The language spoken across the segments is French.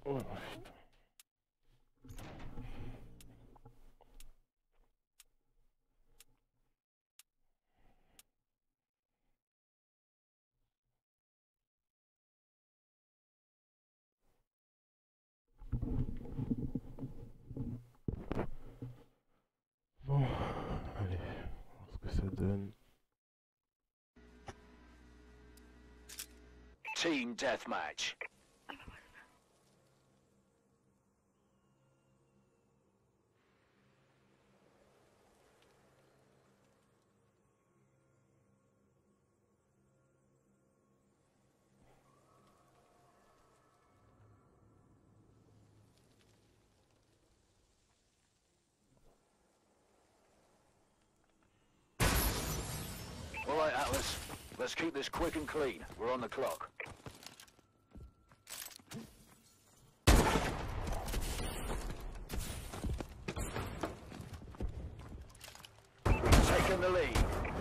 Oh, bon, allez, on va voir ce que ça donne. Team deathmatch. All right, Atlas. Let's keep this quick and clean. We're on the clock. We've taken the lead.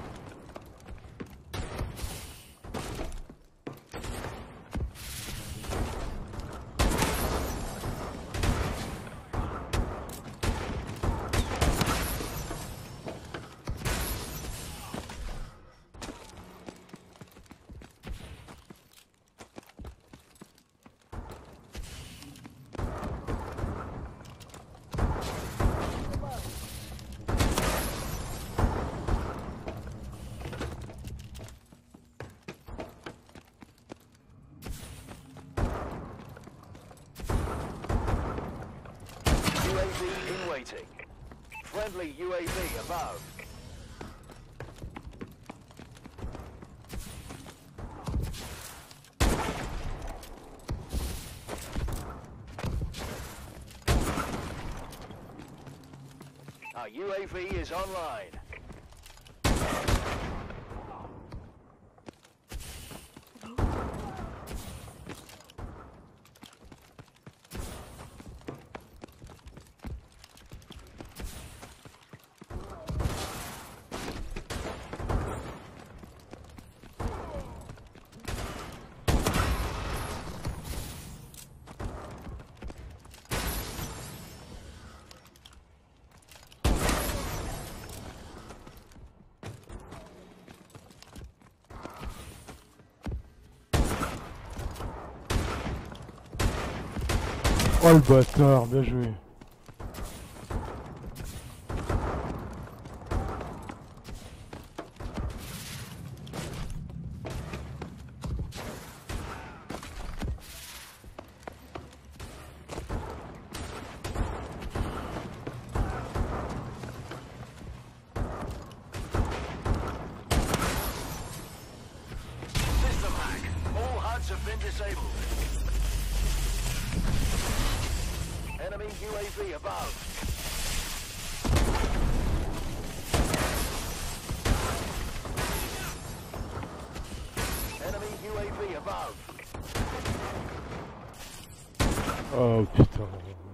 UAV in waiting. Friendly UAV above. Our UAV is online. Oh le bâtard, bien joué. System hack. All HUDs have been disabled. Enemy UAV above. Enemy UAV above. Oh putain.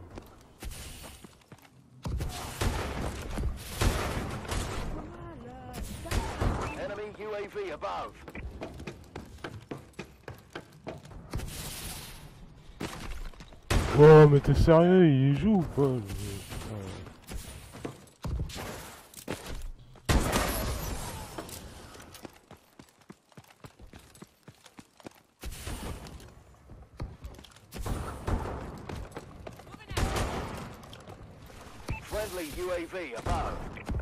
Enemy UAV above. Oh mais t'es sérieux, il joue ou pas lui? Friendly UAV above.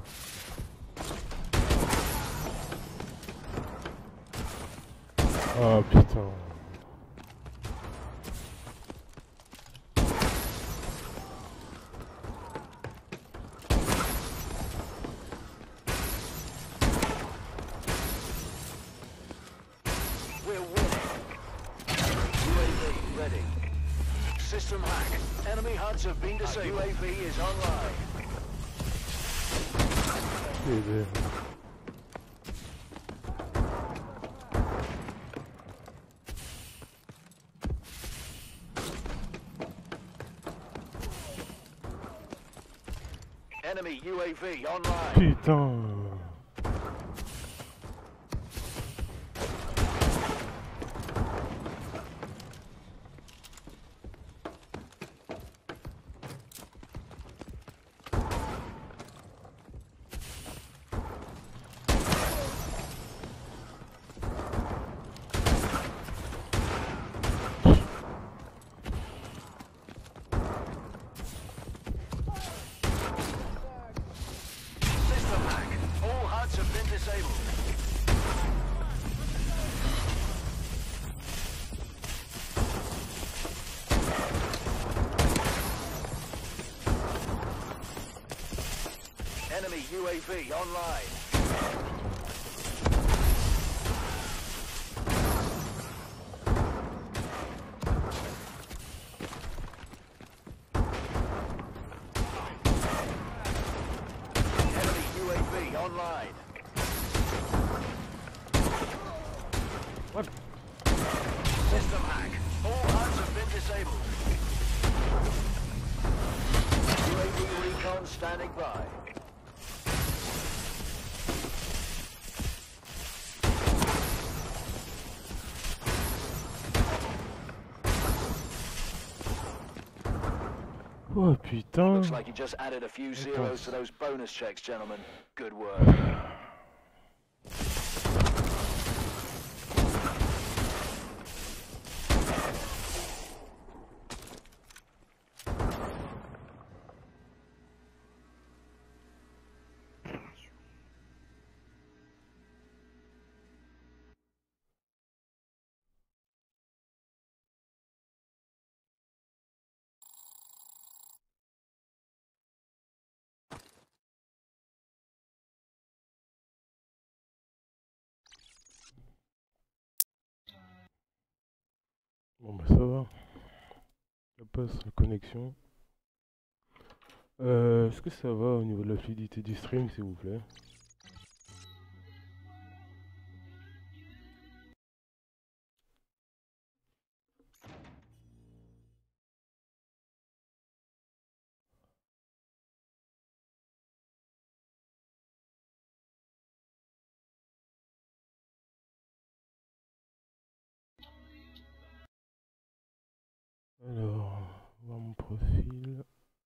Oh putain. We're winning. UAV ready. System hack. Enemy HUDs have been disabled. UAV is online. Il est... Enemy UAV online. Putain. Enemy UAV online. Enemy UAV online. What? System hack. All HUDs have been disabled. UAV recon standing by. Oh putain. Looks like you just added a few zeros to those bonus checks, gentlemen. Good work. Bon bah ça va. Ça passe la connexion. Est-ce que ça va au niveau de la fluidité du stream s'il vous plaît? Alors, voir mon profil.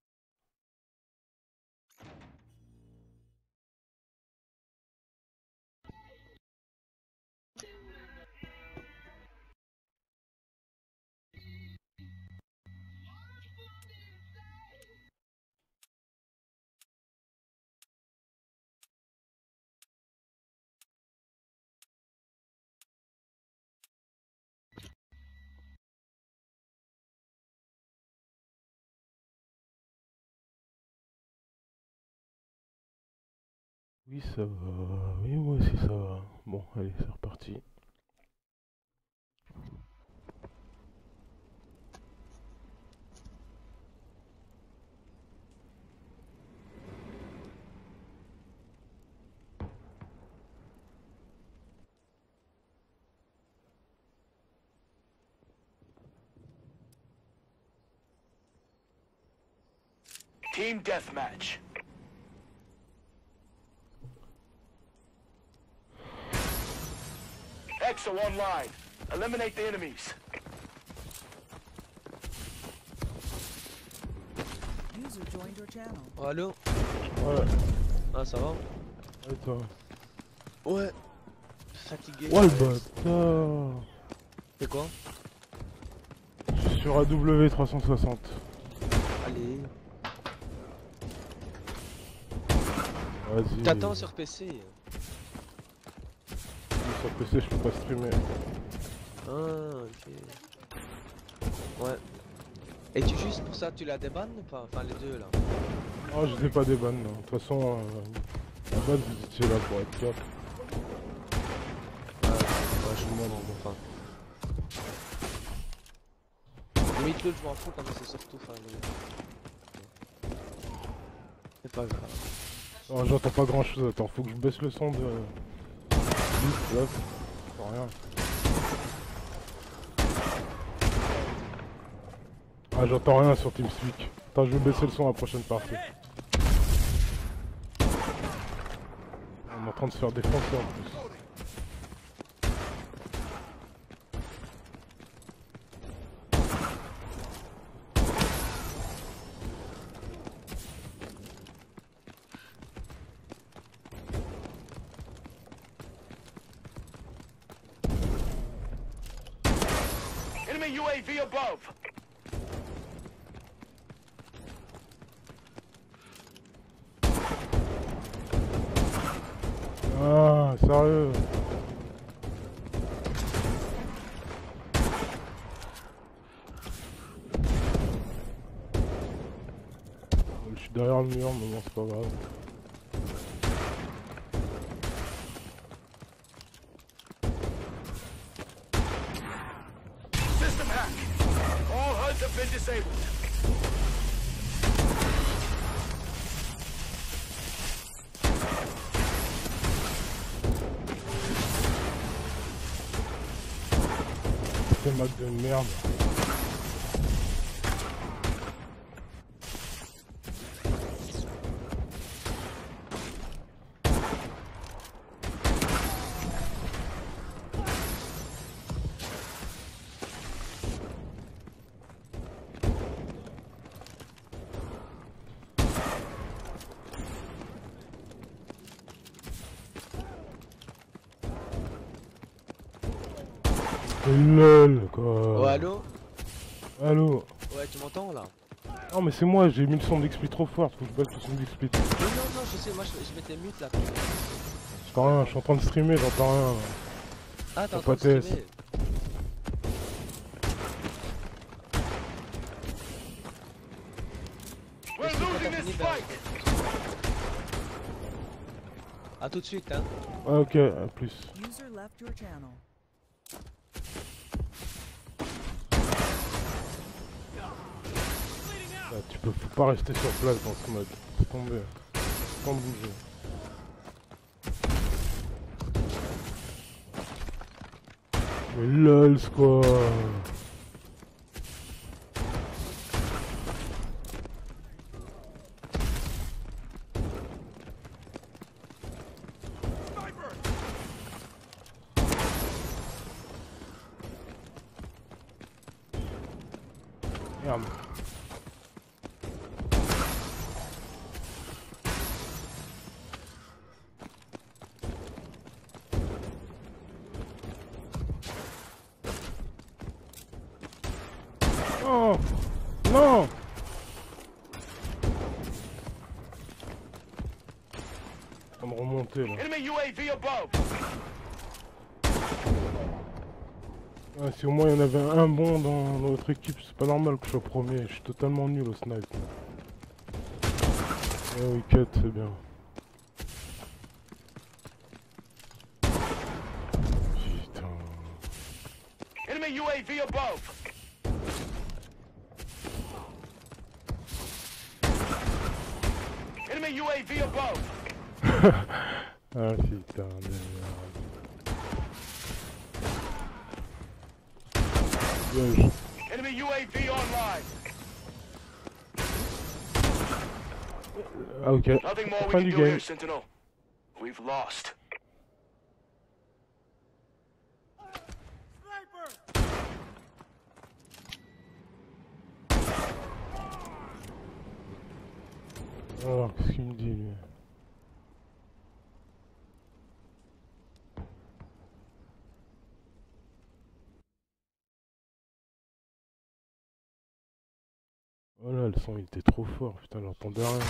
Oui, ça va. Oui, moi aussi ça va. Bon, allez, c'est reparti. Team deathmatch. EXO online. Eliminate the enemies. User joined your channel. Oh, allô? Ouais, Ah, ça va? et toi? Ouais. Fatigué. Ouais, le bâtard. C'est quoi? Je suis sur AW360. Allez. Vas-y. T'attends sur PC. Sur PC, je peux pas streamer. Ah, ok. Ouais. Et tu juste pour ça, tu la débannes ou pas? Enfin, les deux là. Oh, je n'ai pas des bannes. De toute façon, la base, vous étiez là pour être top. Ouais, je m'en enfin. Limite, l'autre, je m'en fous, comme c'est surtout. Enfin, c'est pas grave. Oh, j'entends pas grand chose. Attends, faut que je baisse le son de. Là, pour rien. Ah, j'entends rien sur TeamSpeak. Attends, je vais baisser le son à la prochaine partie. On est en train de se faire défoncer en plus. Enemy UAV above. Ah, sérieux? Je suis derrière le mur, mais bon, c'est pas grave. disabled. C'est Mac de merde. LOL quoi. Oh, allô? Allô. Ouais, tu m'entends là? Non mais c'est moi, j'ai mis le son d'explit trop fort, faut que je baisse le son d'explit. Non, non, non, je sais, moi je m'étais mute là. J'entends rien, je suis en train de streamer, j'entends rien. Ah, t'es en Faut train pas de TS. streamer. We're Est-ce que losing t'as this fini fight. A tout de suite, hein. Ah ok, à plus. User left your channel. Ah, faut pas rester sur place dans ce mode. Faut tomber. Faut pas bouger. Mais lol quoi. Merde. Oh non. On va me remonter là. Enemy UAV above. Ah, si au moins il y en avait un bon dans notre équipe, c'est pas normal que je sois premier, je suis totalement nul au snipe. Ah oui, cut, c'est bien. Putain. Enemy UAV above. Enemy UAV above. Ah putain de merde. Piège. Enemy UAV online. Ah ok, Nothing more we fin can du do game. here, Sentinel. We've lost. Alors, qu'est-ce qu'il me dit lui? Oh là, le son il était trop fort, putain, j'entendais rien.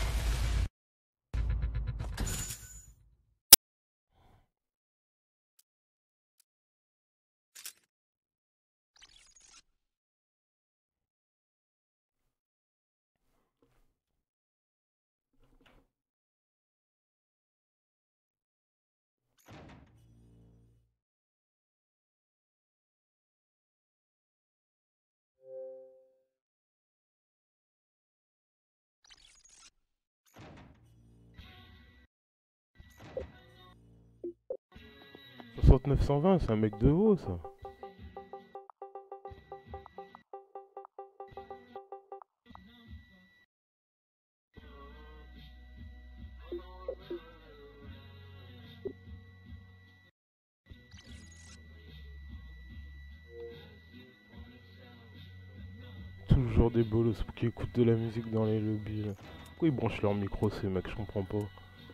« 6920, c'est un mec de veau ça. Toujours des bolos qui écoutent de la musique dans les lobbies là. Pourquoi ils branchent leur micro ces mecs, je comprends pas.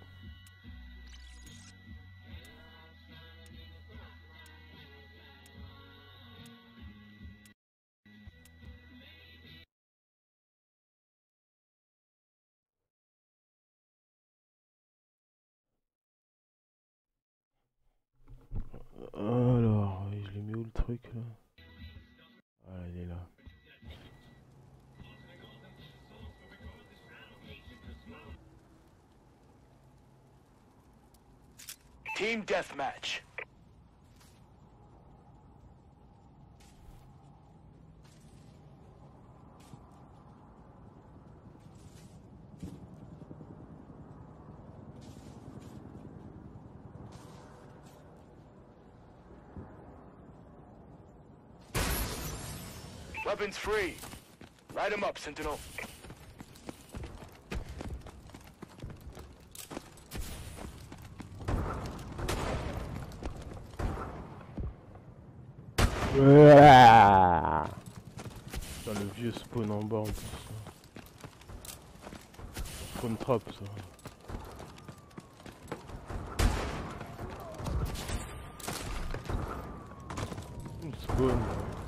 Alors, je l'ai mis où le truc là? Ah, il est là. Team deathmatch. Weapons free. Light him up, Sentinel. Putain, le vieux spawn en bas en plus. Spawn trap ça. Spawn.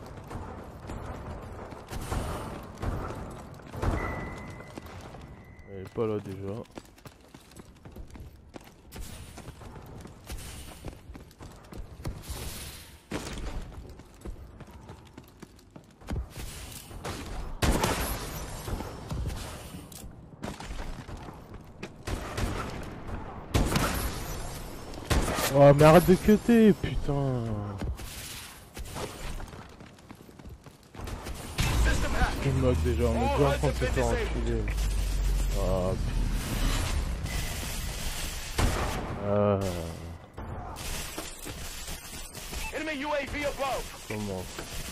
Elle est pas là déjà. Oh mais arrête de cutter, putain. Je me moque déjà, on est bien en train de se faire enfiler. Oh putain. Enemy UAV above. Comment?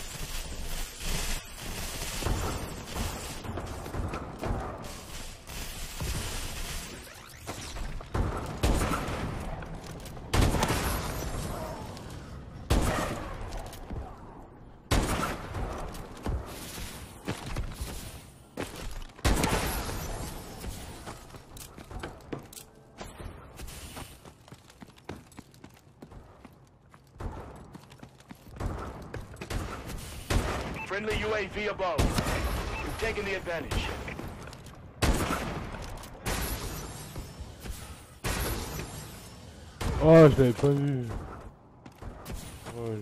Friendly UAV above. You've taken the advantage. Oh, je l'avais pas vu. Ouais,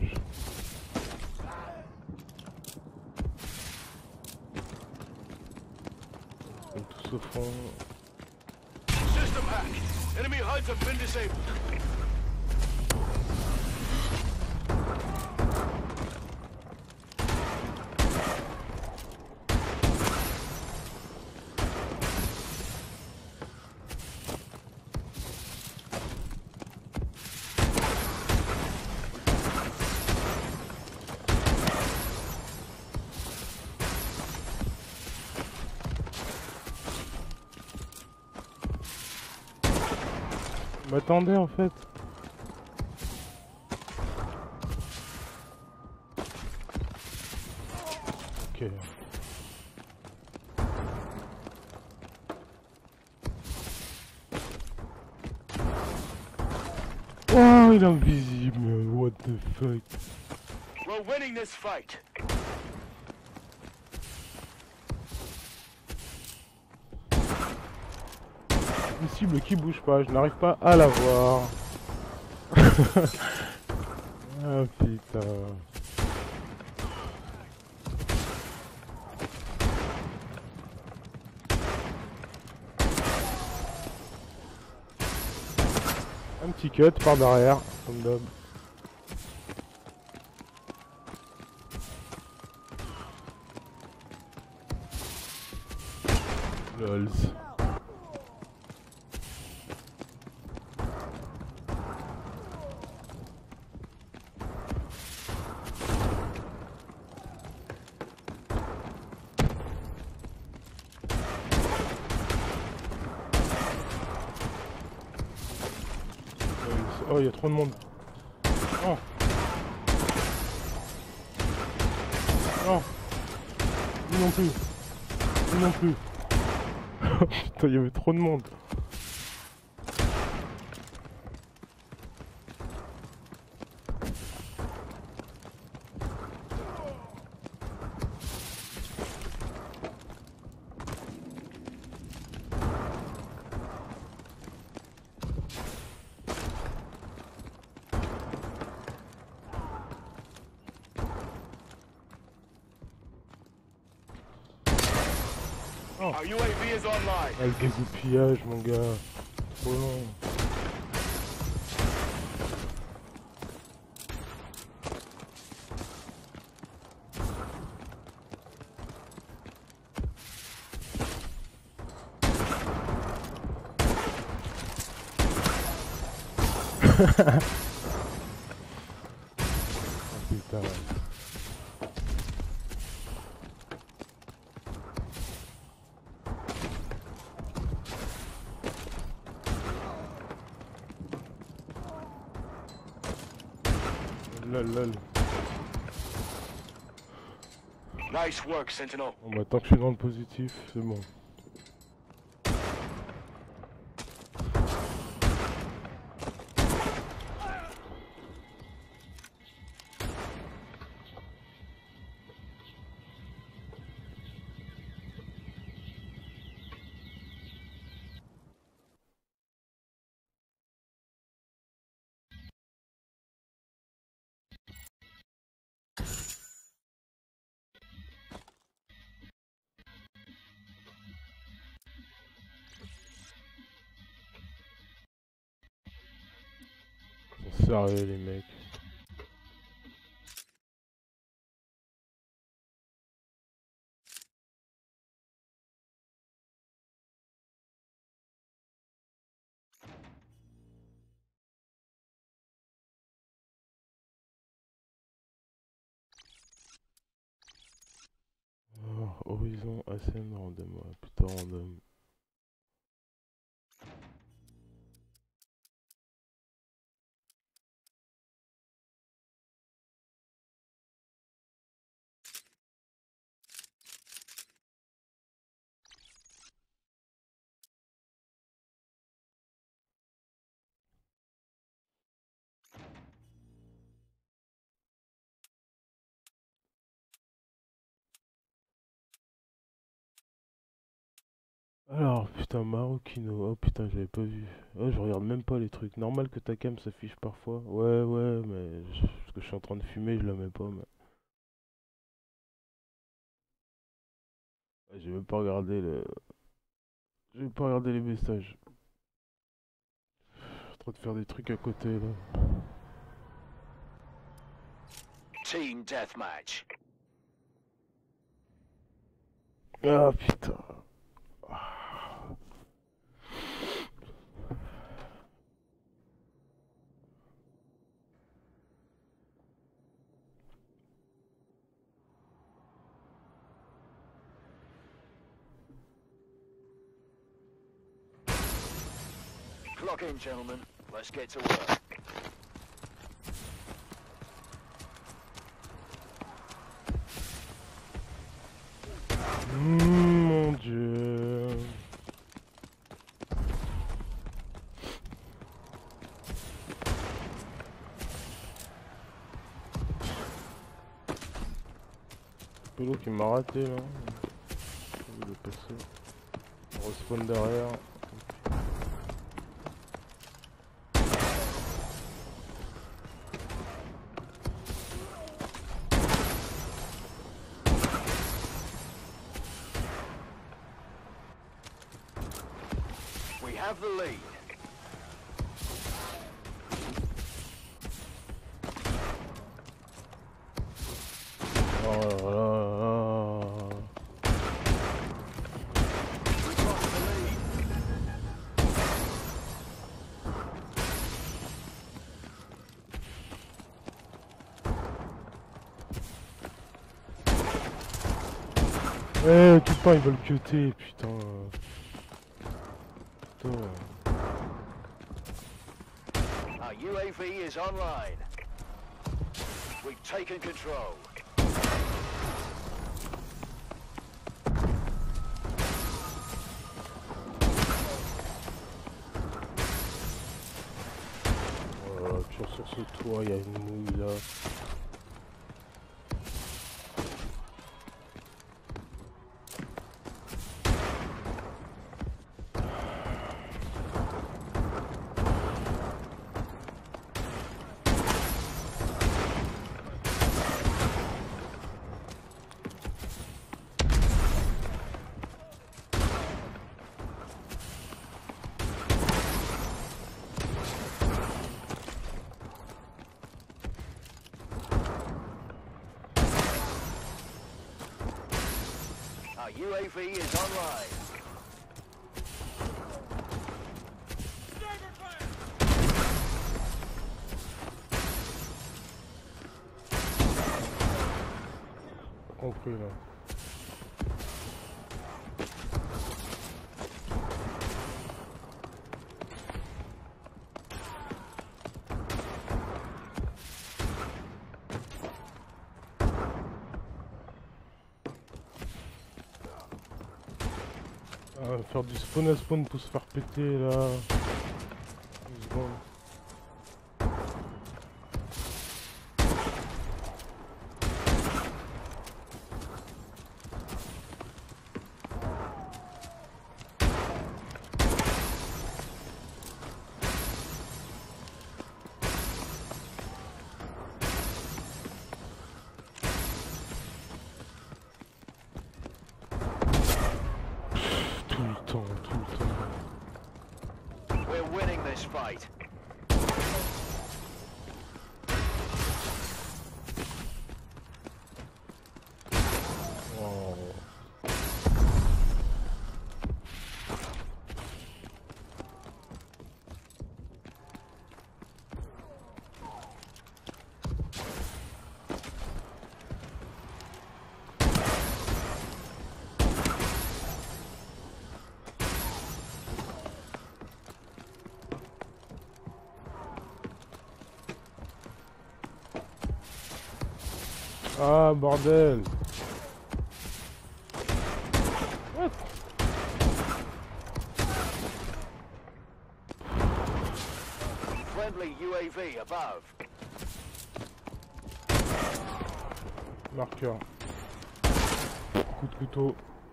Ils sont tous au fond. System hack. Enemy HUDs have been disabled. M'attendez en fait. Ok. Oh, il est invisible. What the fuck. We're winning this fight. Une cible qui bouge pas, je n'arrive pas à la voir. Ah putain. Un petit cut par derrière, comme d'hab. Lols. Oh, il y a trop de monde. Non. Non. Lui non plus. Lui non plus. Putain, il y avait trop de monde. Oh. Our UAV is online. Ah, le dégoupillage, mon gars. Trop long. Oh, putain. Lol, lol. Nice work, Sentinel. Bon bah tant que je suis dans le positif, c'est bon. Ils sont sérieux les mecs. Oh, Horizon ASM random, ouais, putain random. Alors, putain, Marokino, oh putain, j'avais pas vu. Oh, je regarde même pas les trucs. Normal que ta cam s'affiche parfois. Ouais, ouais, mais parce que je suis en train de fumer, je la mets pas. Mais... Ouais, j'ai même pas regardé le. J'ai même pas regardé les messages. Je suis en train de faire des trucs à côté là. Team deathmatch. Ah putain. Clock in, gentlemen. Let's get to work. Mon dieu. Pelo qui m'a raté là. Il est passé. On respawn derrière. We have the lead. Oh là là. We've lost the lead. Eh, tout le temps ils veulent cuter, putain. Putain. Our UAV is online. We've taken control. Oh là là, toujours sur ce toit, il y a une mouille là. Our UAV is online. Compris là. On va faire du spawn à spawn pour se faire péter là. 2 secondes. Tout le temps, tout le temps. We're winning this fight. Oh. Ah bordel. What? Friendly UAV above. Marqueur. Coup de couteau.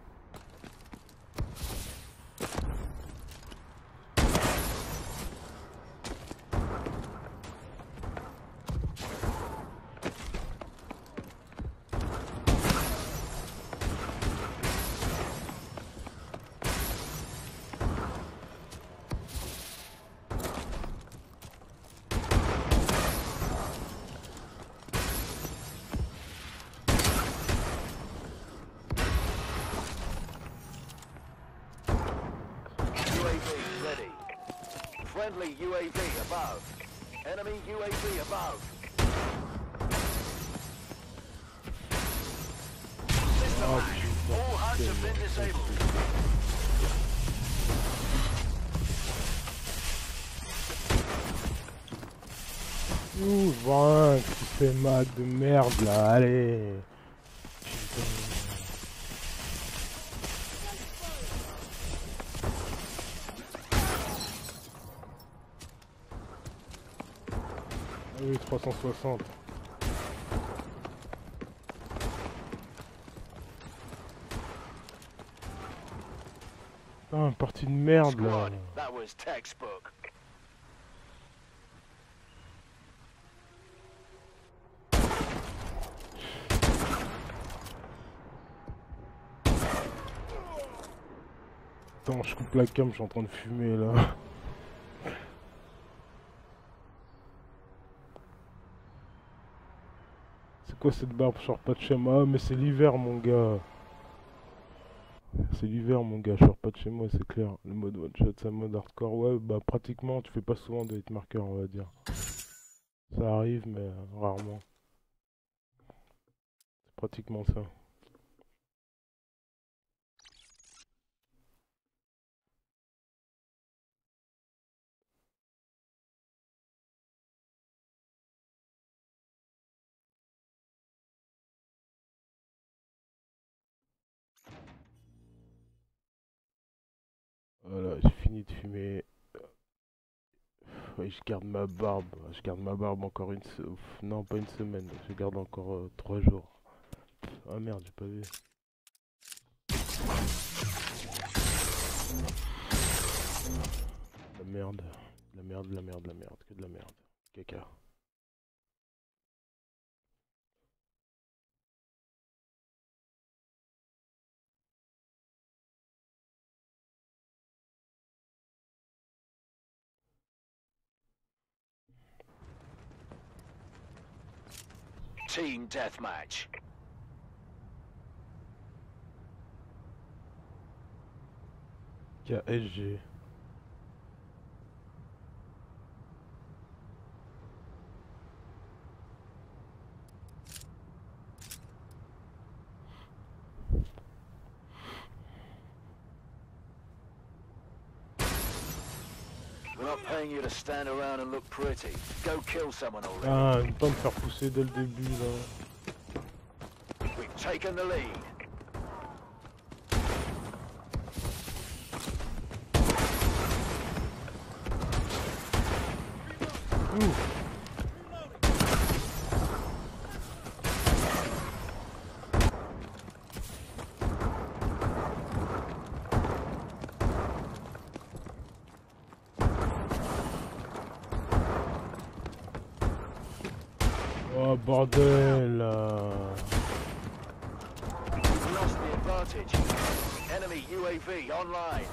UAV ready. Friendly UAV above. Enemy UAV above. System Oh, hack. putain. All HUDs have been disabled. Ouh, Vin, tu fais mag de merde là, allez. Putain. Ah oui, 360. Putain, partie de merde là. Squad, that was textbook. Attends, je coupe la cam, je suis en train de fumer là. C'est quoi cette barbe? Je sors pas de chez moi. Ah, mais c'est l'hiver, mon gars. C'est l'hiver, mon gars. Je sors pas de chez moi, c'est clair. Le mode one shot, c'est un mode hardcore. Ouais, bah pratiquement, tu fais pas souvent de hitmarker, on va dire. Ça arrive, mais rarement. C'est pratiquement ça. Voilà, j'ai fini de fumer. Ouais, je garde ma barbe. Je garde ma barbe encore une semaine. Non, pas une semaine. Je garde encore 3 jours. Ah merde, j'ai pas vu. La merde. La merde, la merde, la merde. Que de la merde. Caca. Team deathmatch. KSG. We're not paying you to stand around and look pretty. Go kill someone already. Ah, une pas me faire pousser dès le début là. We've taken the lead. Ouh. Oh bordel We've lost the advantage. Enemy UAV online.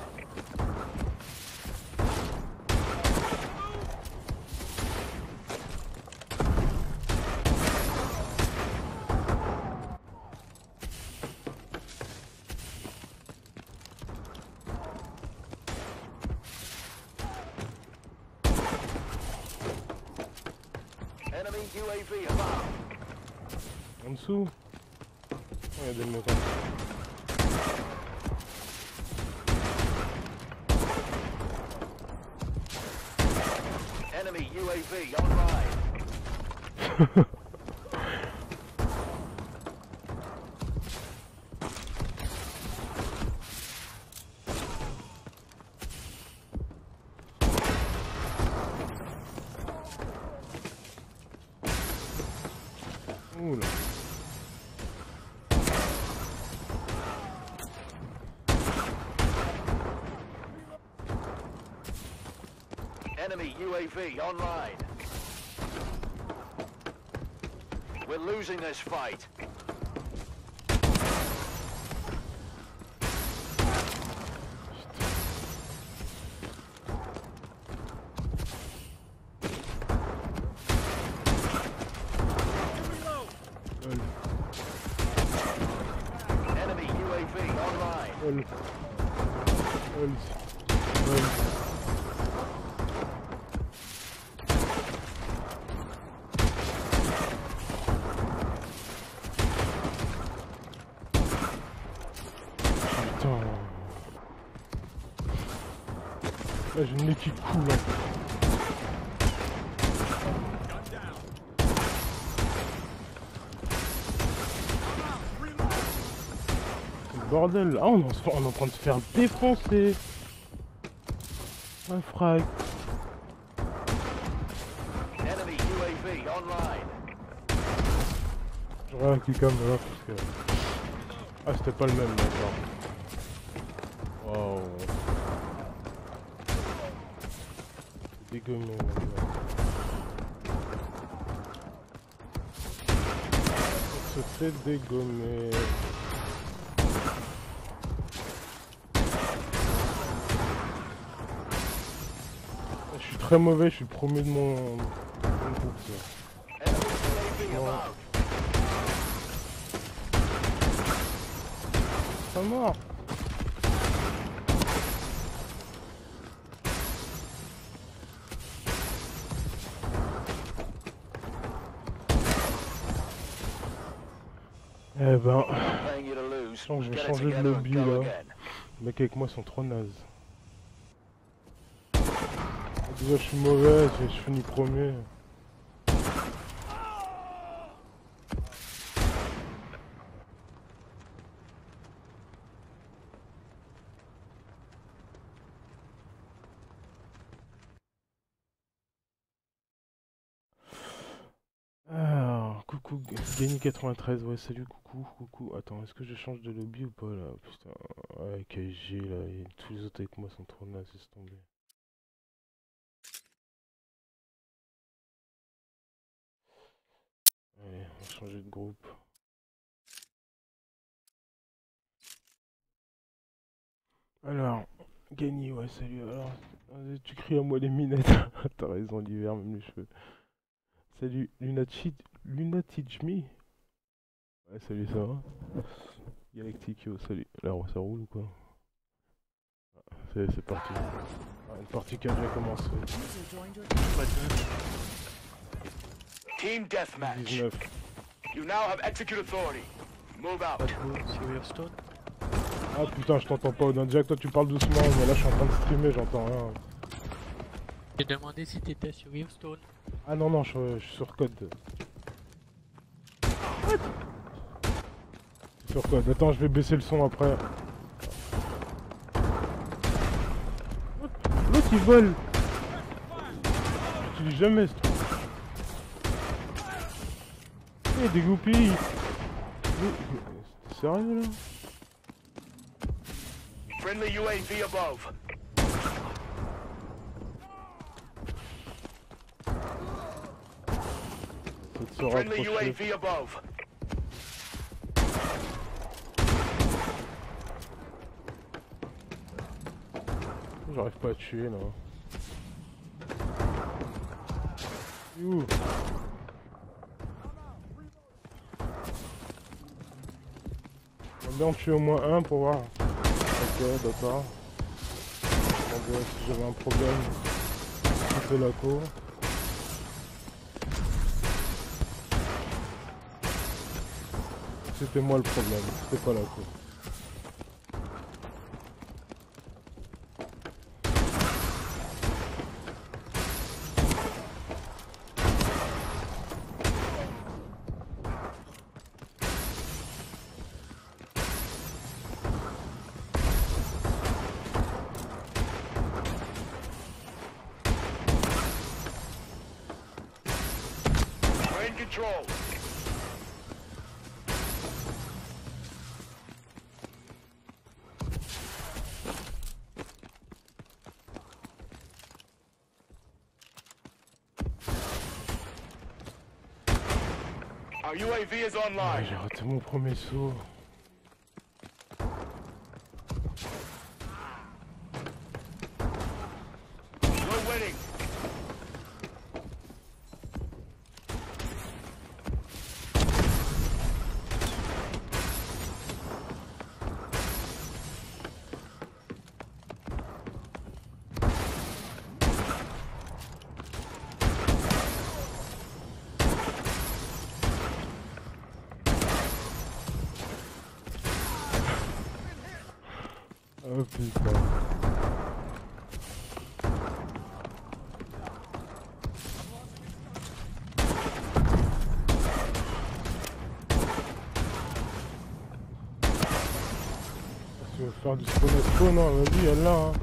Enemy UAV above. En dessous. Oh, il y a des motos. Enemy UAV online. Ouh là. Enemy UAV online. We're losing this fight. Enemy UAV online. Lol. Lol. Putain. Là j'ai une équipe cool hein. Bordel, ah on est en train de se faire défoncer. Un frag. Enemy UAV online. J'aurais un kill cam là parce que... Ah c'était pas le même d'accord. Wow. C'est dégommé. On se fait dégommer. Je suis très mauvais, je suis le premier de mon groupe. Enemy UAV above. Pas mort. Eh ben, Paying you to lose. je sens que je vais Get it changer de together and lobby go là. again. Les mecs avec moi sont trop nazes. Déjà je suis mauvais, je finis premier. Alors, coucou, Gany93, ouais salut, coucou. Attends, est-ce que je change de lobby ou pas là? Putain, ouais, KG là, et tous les autres avec moi sont trop nazes, laisse tomber. Allez, on va changer de groupe. Alors, Gany, ouais salut, alors, tu cries à moi les minettes, t'as raison, l'hiver, même les cheveux. Salut, Luna Teach Me. Ouais, salut, ça va? Galactico, salut. Là, ça roule ou quoi? C'est parti. Ah, une partie qui a déjà commencé. User joined your channel. Team deathmatch. 19. You now have execute authority. Move out. Ah putain, je t'entends pas. On dirait que toi tu parles doucement, mais là je suis en train de streamer, j'entends rien. J'ai demandé si t'étais sur Wavestone. Ah non, non, je suis sur code. What? Sur code. Attends, je vais baisser le son après. L'autre il vole. J'utilise jamais ce truc. Eh, dégoupille. T'es sérieux là? Friendly UAV above. Ça te se Friendly rapprocher. UAV above. J'arrive pas à tuer là. Ouh. On va bien en tuer au moins un pour voir. Ok, d'accord. On va si j'avais un problème. Couper la cour. C'était moi le problème, c'était pas la cour. We're in control. Our UAV is Ah, online. j'ai raté mon premier saut. We're winning. Oh putain. Tu veux faire du spawn à spawn, non, vas-y, elle là. Hein.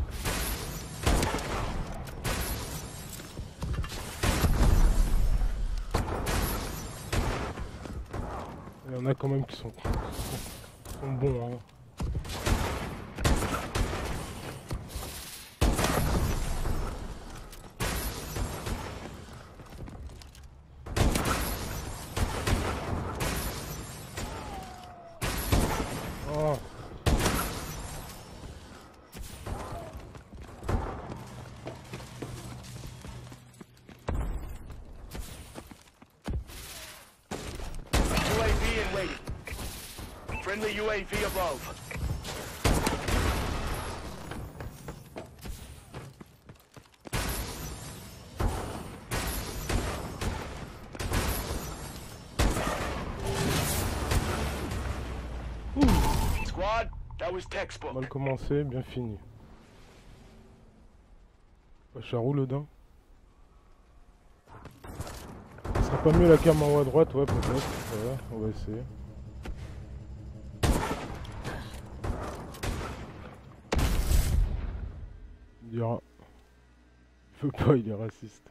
Il y en a quand même qui sont bons. Hein. Oh. UAV in waiting. Friendly UAV above. Squad, that was textbook. Mal commencé, bien fini. Ça roule dedans. Ce sera pas mieux la cam en haut à droite, ouais peut-être. Voilà, on va essayer. Il dira. Il veut pas, il est raciste.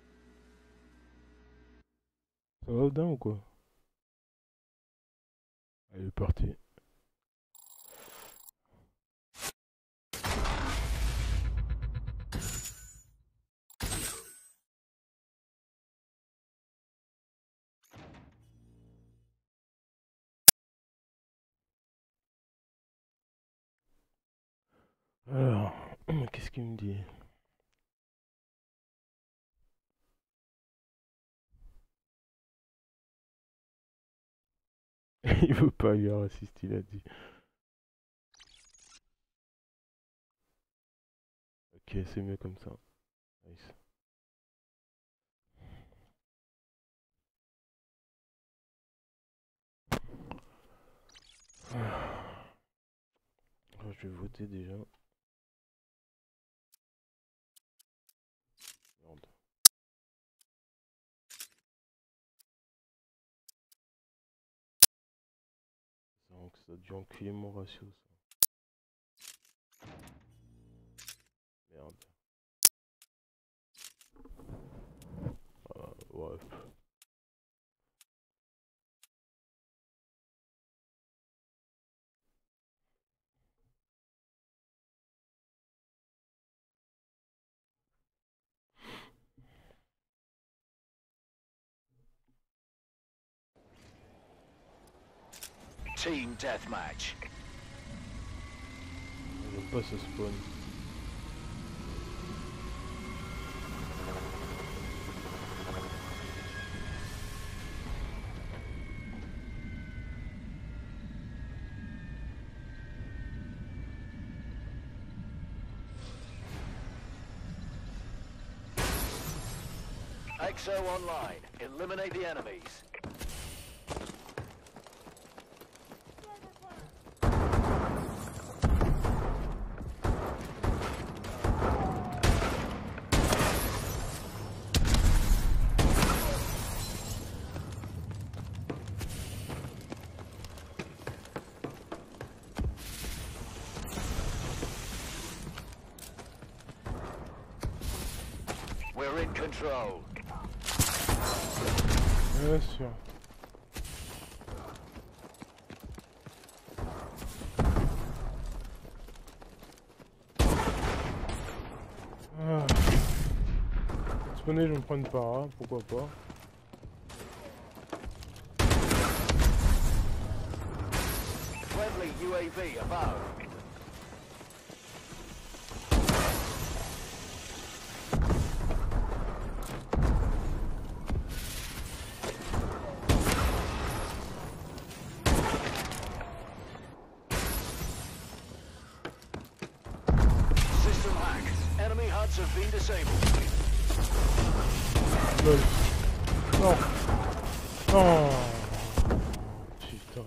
Ça va dedans ou quoi? Elle est partie. Alors, qu'est-ce qu'il me dit? Il veut pas, il est raciste, il a dit. Ok, c'est mieux comme ça. Nice. Alors, je vais voter déjà. Merde. Donc ça a dû enculer mon ratio ça. Merde. Ouais. Team deathmatch. J'aime pas ce spawn. Exo online. Eliminate the enemies. We're in control. Bien sûr. Ah. Spawner, je me prends une para, pourquoi pas. Friendly UAV above. System hack. Enemy HUDs have been disabled. Lol. Non. Non. Putain.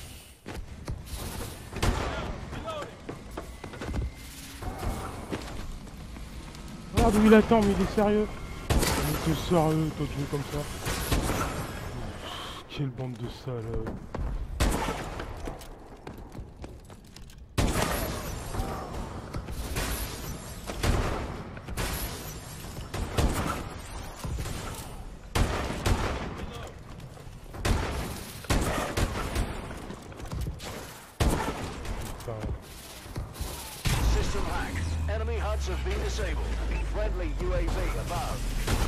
Regarde où il attend, mais il est sérieux. Mais t'es sérieux, toi, tu joues comme ça. Quelle bande de salauds. System hack. Enemy HUDs have been disabled. Friendly UAV above.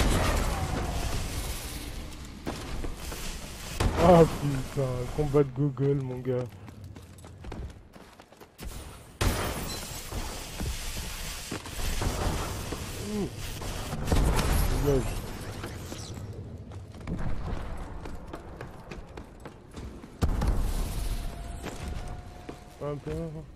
Ah putain, combat de Google mon gars. Dégage. Un peu.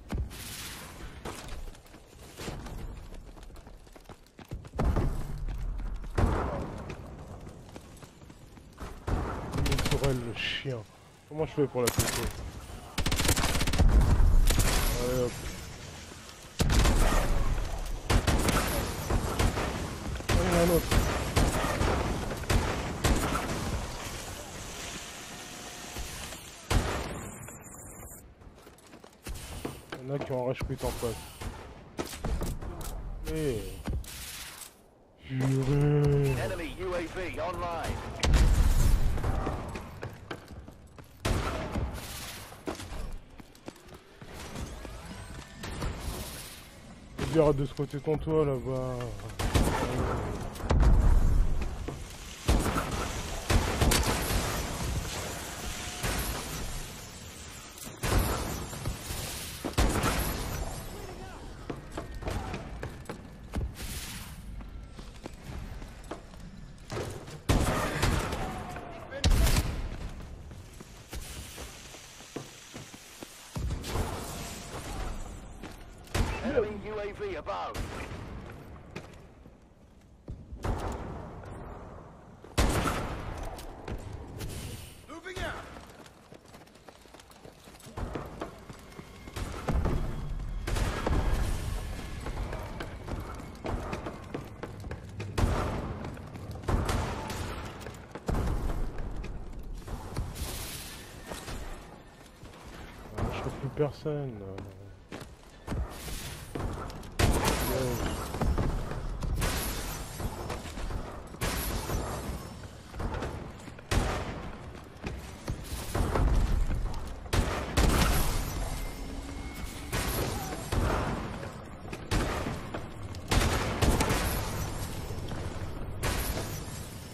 Le chien. Comment je fais pour la péter? Allez hop. Il y en a un autre. Il y en a qui ont un rage-quit en face. Eh. Purée. Enemy UAV online. Dire de ce côté ton toit là-bas. Enemy UAV above. Moving out. Je trouve plus personne.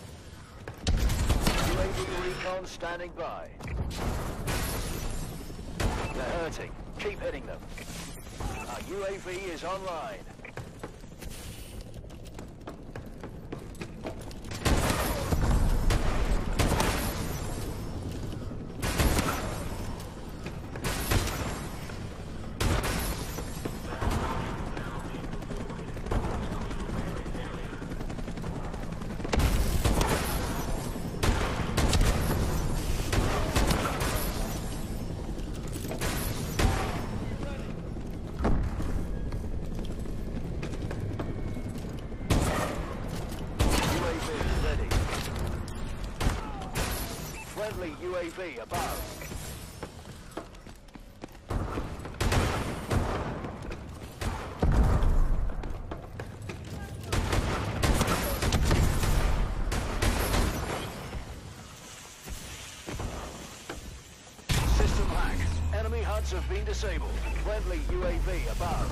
UAV recon standing by. They're hurting. Keep hitting them. Our UAV is online. Friendly UAV above. System hack. Enemy HUDs have been disabled. Friendly UAV above.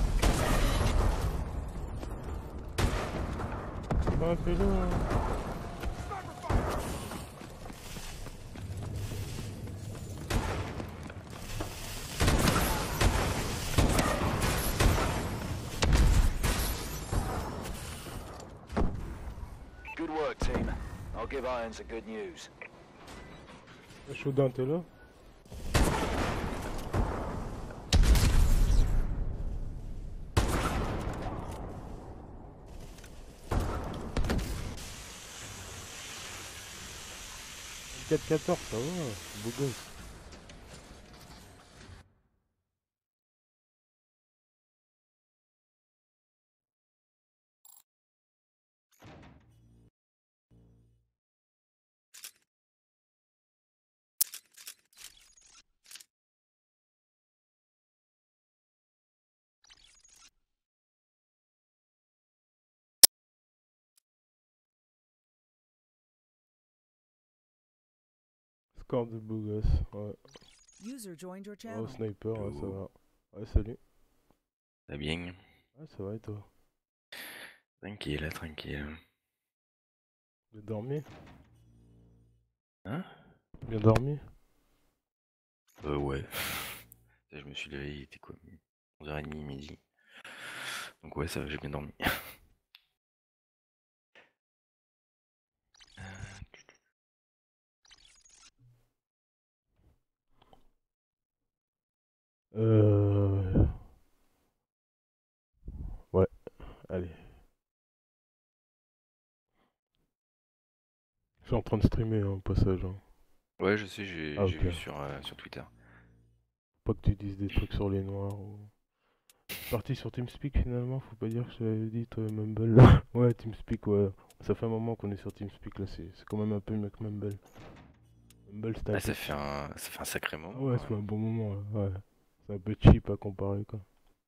Bah, fais-le. Hein. Good work, team. I'll give Irons a good news. Chaudin, t'es là? « 4-14, ça va, beau gosse. Score de beau gosse, ouais. User joined your Oh, channel. sniper, ouais, ça va. Ouais, salut. Ça va bien. Ouais, ça va et toi? Tranquille, tranquille. Bien dormi? Hein? Bien dormi? Ouais. Je me suis levé, il était quoi? 11h30, midi. Donc ouais, ça va, j'ai bien dormi. Ouais, allez. Je suis en train de streamer hein, au passage. Hein. Ouais, je sais, j'ai Ah, ok. vu sur Twitter. Pas que tu dises des trucs sur les noirs ou... Je suis parti sur TeamSpeak finalement, faut pas dire que je t'avais dit toi Mumble là. Ouais, TeamSpeak, ouais. Ça fait un moment qu'on est sur TeamSpeak là, c'est quand même un peu mieux que Mumble. Mumble c'était un Ah, peu... ça fait un sacré moment. Ah ouais, quoi. c'est un bon moment là, ouais. C'est un peu cheap à comparer quoi.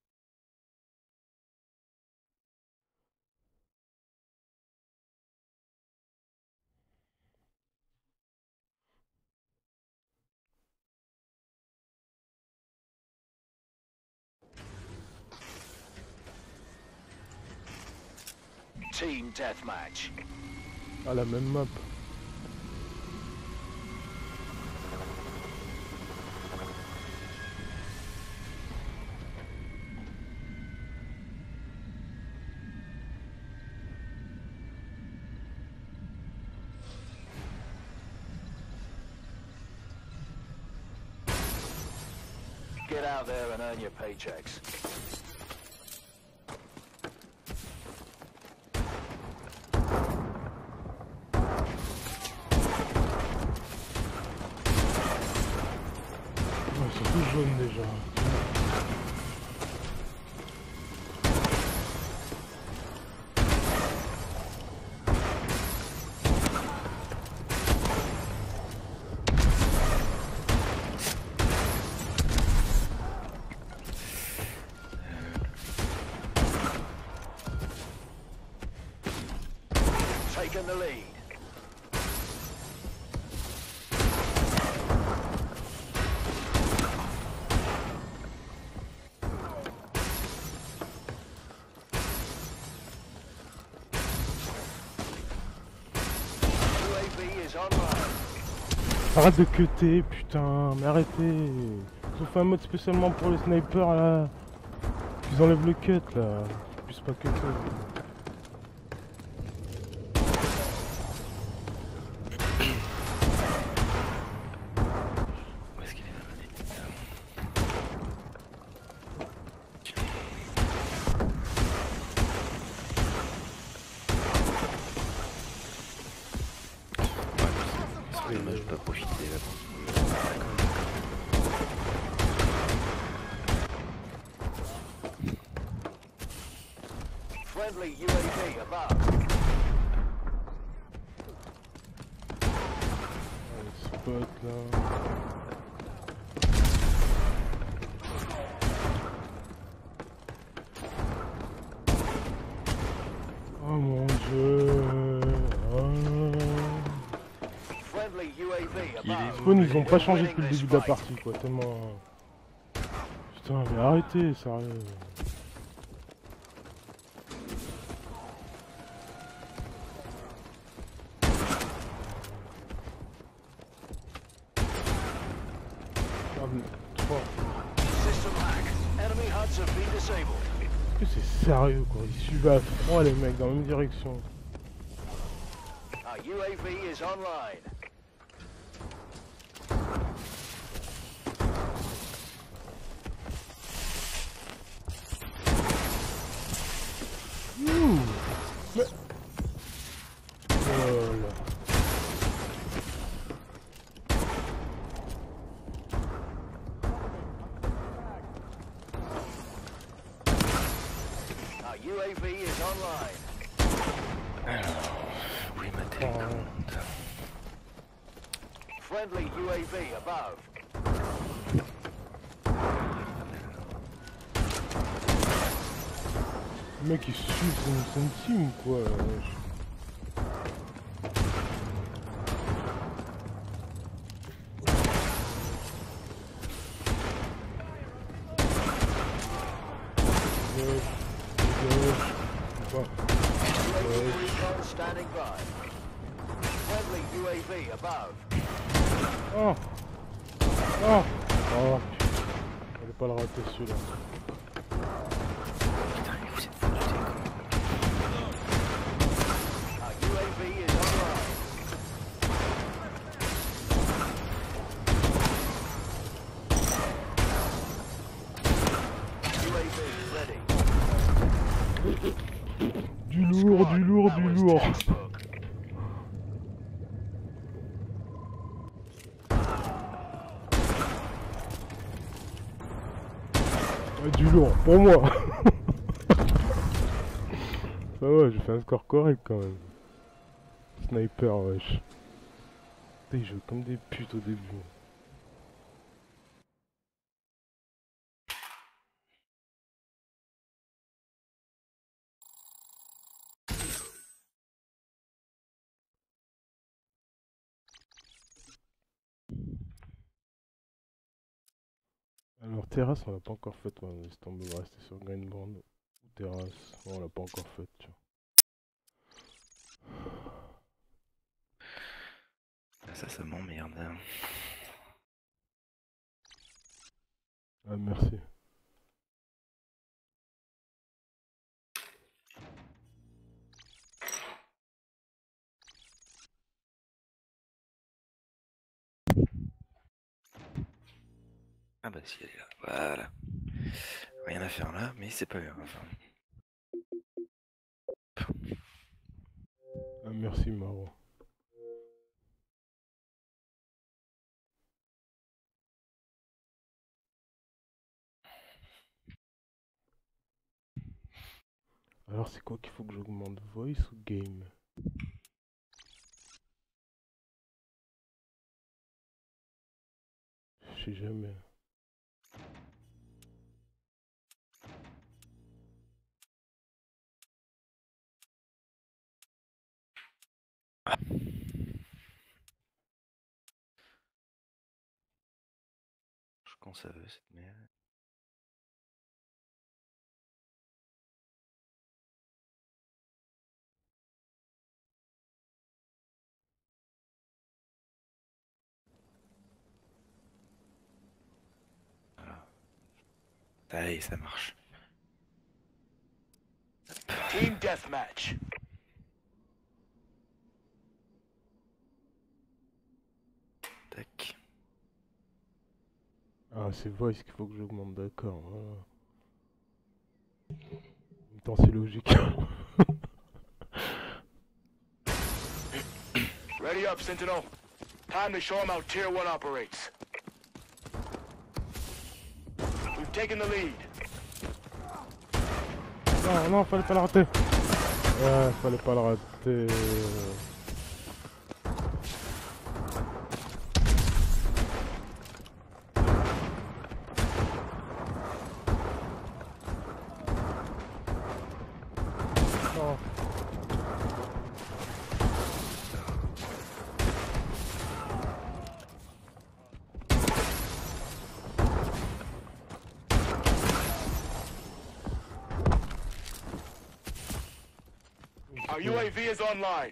Team deathmatch. Ah, la même map. Get out there and earn your paychecks. Ouais, ils sont tous jaunes déjà. Taking the lead. UAV is online. Arrête de cutter, putain, mais arrêtez. Ils ont fait un mode spécialement pour les snipers là. Ils enlèvent le cut là. Plus pas que ça. Où est-ce qu'il est là? C'est dommage de pas profiter là. Friendly UAV above. Spot là. Oh mon dieu. Friendly UAV above. Spawn ils ont pas changé depuis le début de la partie quoi, tellement... Putain mais arrêtez, sérieux. System hack. Enemy huts have been disabled. Est-ce que c'est sérieux quoi, ils suivent à froid les mecs dans la même direction. Our UAV is online. Ouh. Mais... Oh là. Our UAV is online. Alors, où est ma télécommande? Friendly UAV above. Le mec il suit son team quoi. UAV recon standing by. Friendly UAV above. Oh. Oh. Oh. Fallait pas le rater celui-là. Putain, mais vous êtes fous du télécommande. Our UAV is online. UAV ready. Du lourd, du lourd, That du was lourd. textbook. Ouais, du lourd, pour moi. Ça va, j'ai fait un score correct quand même. Sniper, wesh. Putain, ils jouent comme des putes au début. Alors, terrasse, on l'a pas encore faite. Ouais, Istanbul va rester sur Greenbrand. Ou terrasse, ouais, on l'a pas encore faite, tu vois. Ça m'emmerde. Ah, merci. Ah bah si, elle est là. Voilà. Rien à faire là, mais c'est pas grave. Ah, merci, Maro. Alors, c'est quoi qu'il faut que j'augmente? Voice ou game? Je sais jamais. Quand ça veut cette merde. Allez, ça marche. Team deathmatch. Tac. Ah, c'est voice qu'il faut que j'augmente, d'accord. Voilà. En même temps, c'est logique. Ready up, Sentinel. Time to show them how Tier 1 operates. We've taken the lead. Non, non, fallait pas le rater. Ouais, fallait pas le rater. Oh. Our UAV is online.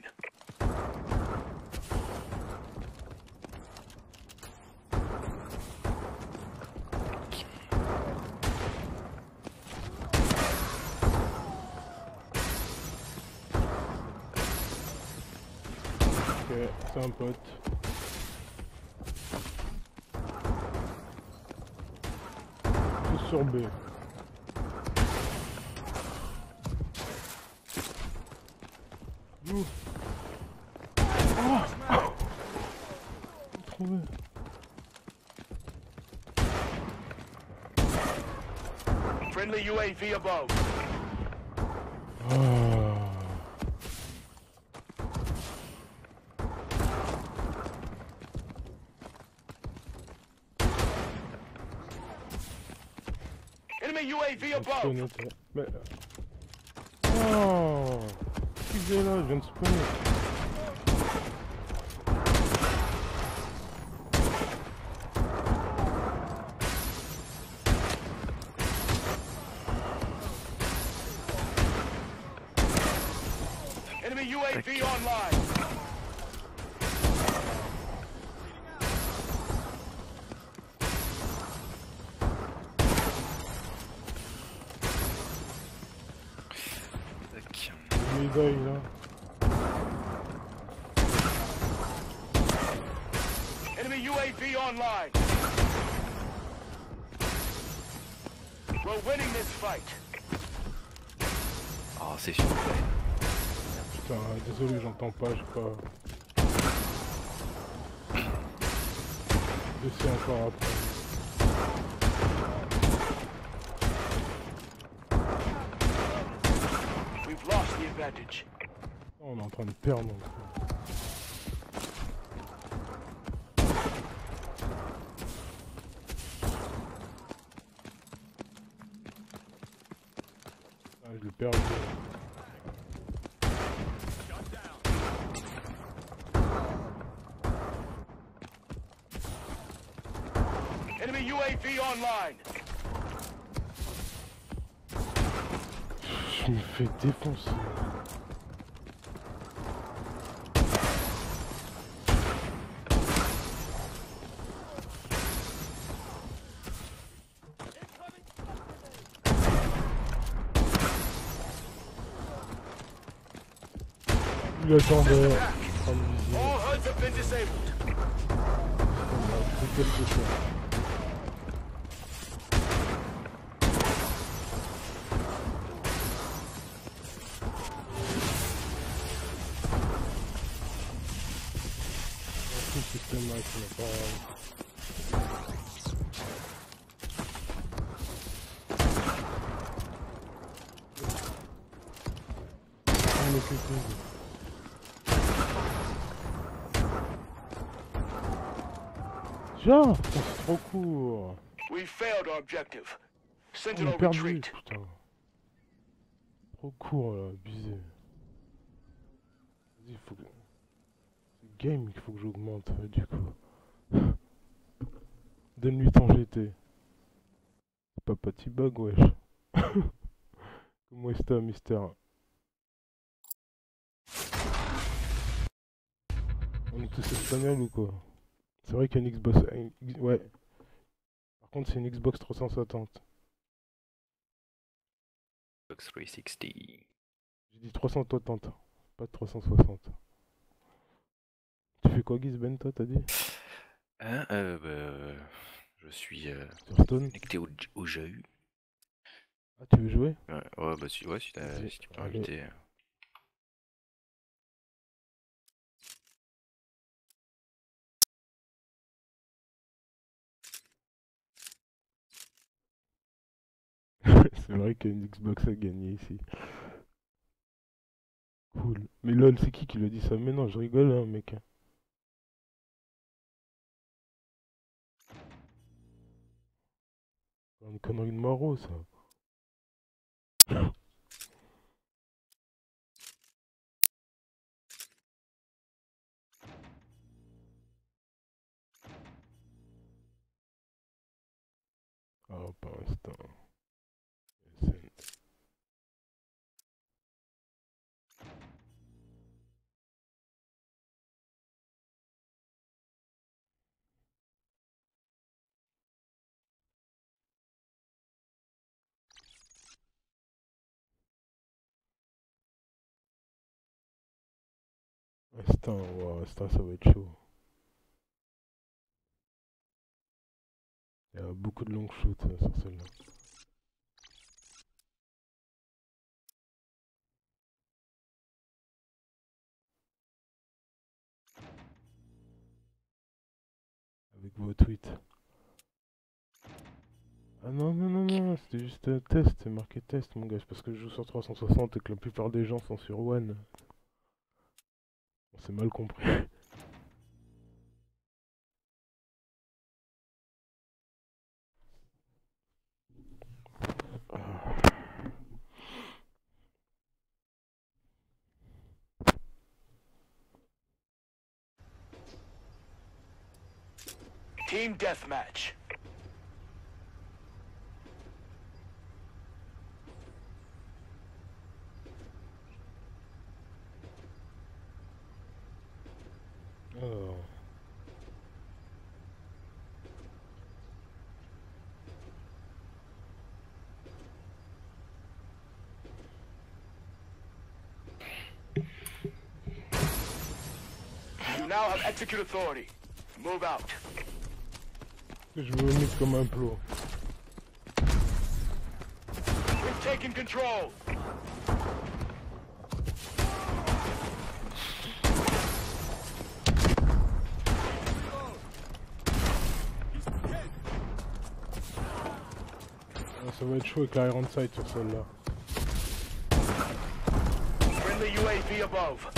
Ok, c'est un pote. Tous sur B. Ouh. Oh. Trouvé. Friendly UAV above. Oh. Enemy UAV above. Spawner, mais... Oh. Qui est là? Je viens de spawner. Enemy UAV online. Tac. Médaille là. Enemy UAV online. We're winning this fight. Oh, c'est sûr. Putain, désolé, j'entends pas, j'ai pas... J'essaie encore après. We've lost the advantage. Oh, on est en train de perdre. Donc. Ah, je l'ai perdu. Enemy UAV online. Je me fais défoncer. Il attendait. Oh, le All HUDs have been disabled. c'est quelque chose. Tout le système là qui n'a pas... On est occupé. Tiens, c'est trop court. We failed our objective. On Sentinel est perdu, retreat. putain. Trop court là, abusé. Vas-y, faut que... C'est game qu'il faut que j'augmente du coup. Donne-lui ton GT. C'est pas petit bug, wesh. Comment est-ce Mister? On est tous espagnols ou quoi? C'est vrai qu'il y a une Xbox... Ouais. Par contre c'est une Xbox 360. Xbox 360. J'ai dit 360, pas 360. Tu fais quoi, Gizben, toi, t'as dit? Hein, je suis Sur Stone? connecté au jeu. Ah, tu veux jouer? Ouais, bah si, ouais, si Vas-y, tu peux allez. inviter. C'est vrai qu'une Xbox a gagné ici. Cool. Mais lol, c'est qui lui a dit ça? Mais non, je rigole, hein, mec. Une connerie de Maro, ça. Oh, pour l'instant. Instant, wow, instant, ça va être chaud. Il y a beaucoup de long shoot sur celle-là. Avec vos tweets. Ah non, non, non, non, c'était juste un test, c'est marqué test, mon gars, parce que je joue sur 360 et que la plupart des gens sont sur One. On s'est mal compris. Team deathmatch. Alors. You now have execute authority. Move out. Je vomis comme un plot. We've taken control. Ah, ça va être chaud avec l'Iron Sight sur celle-là. Friendly UAV above.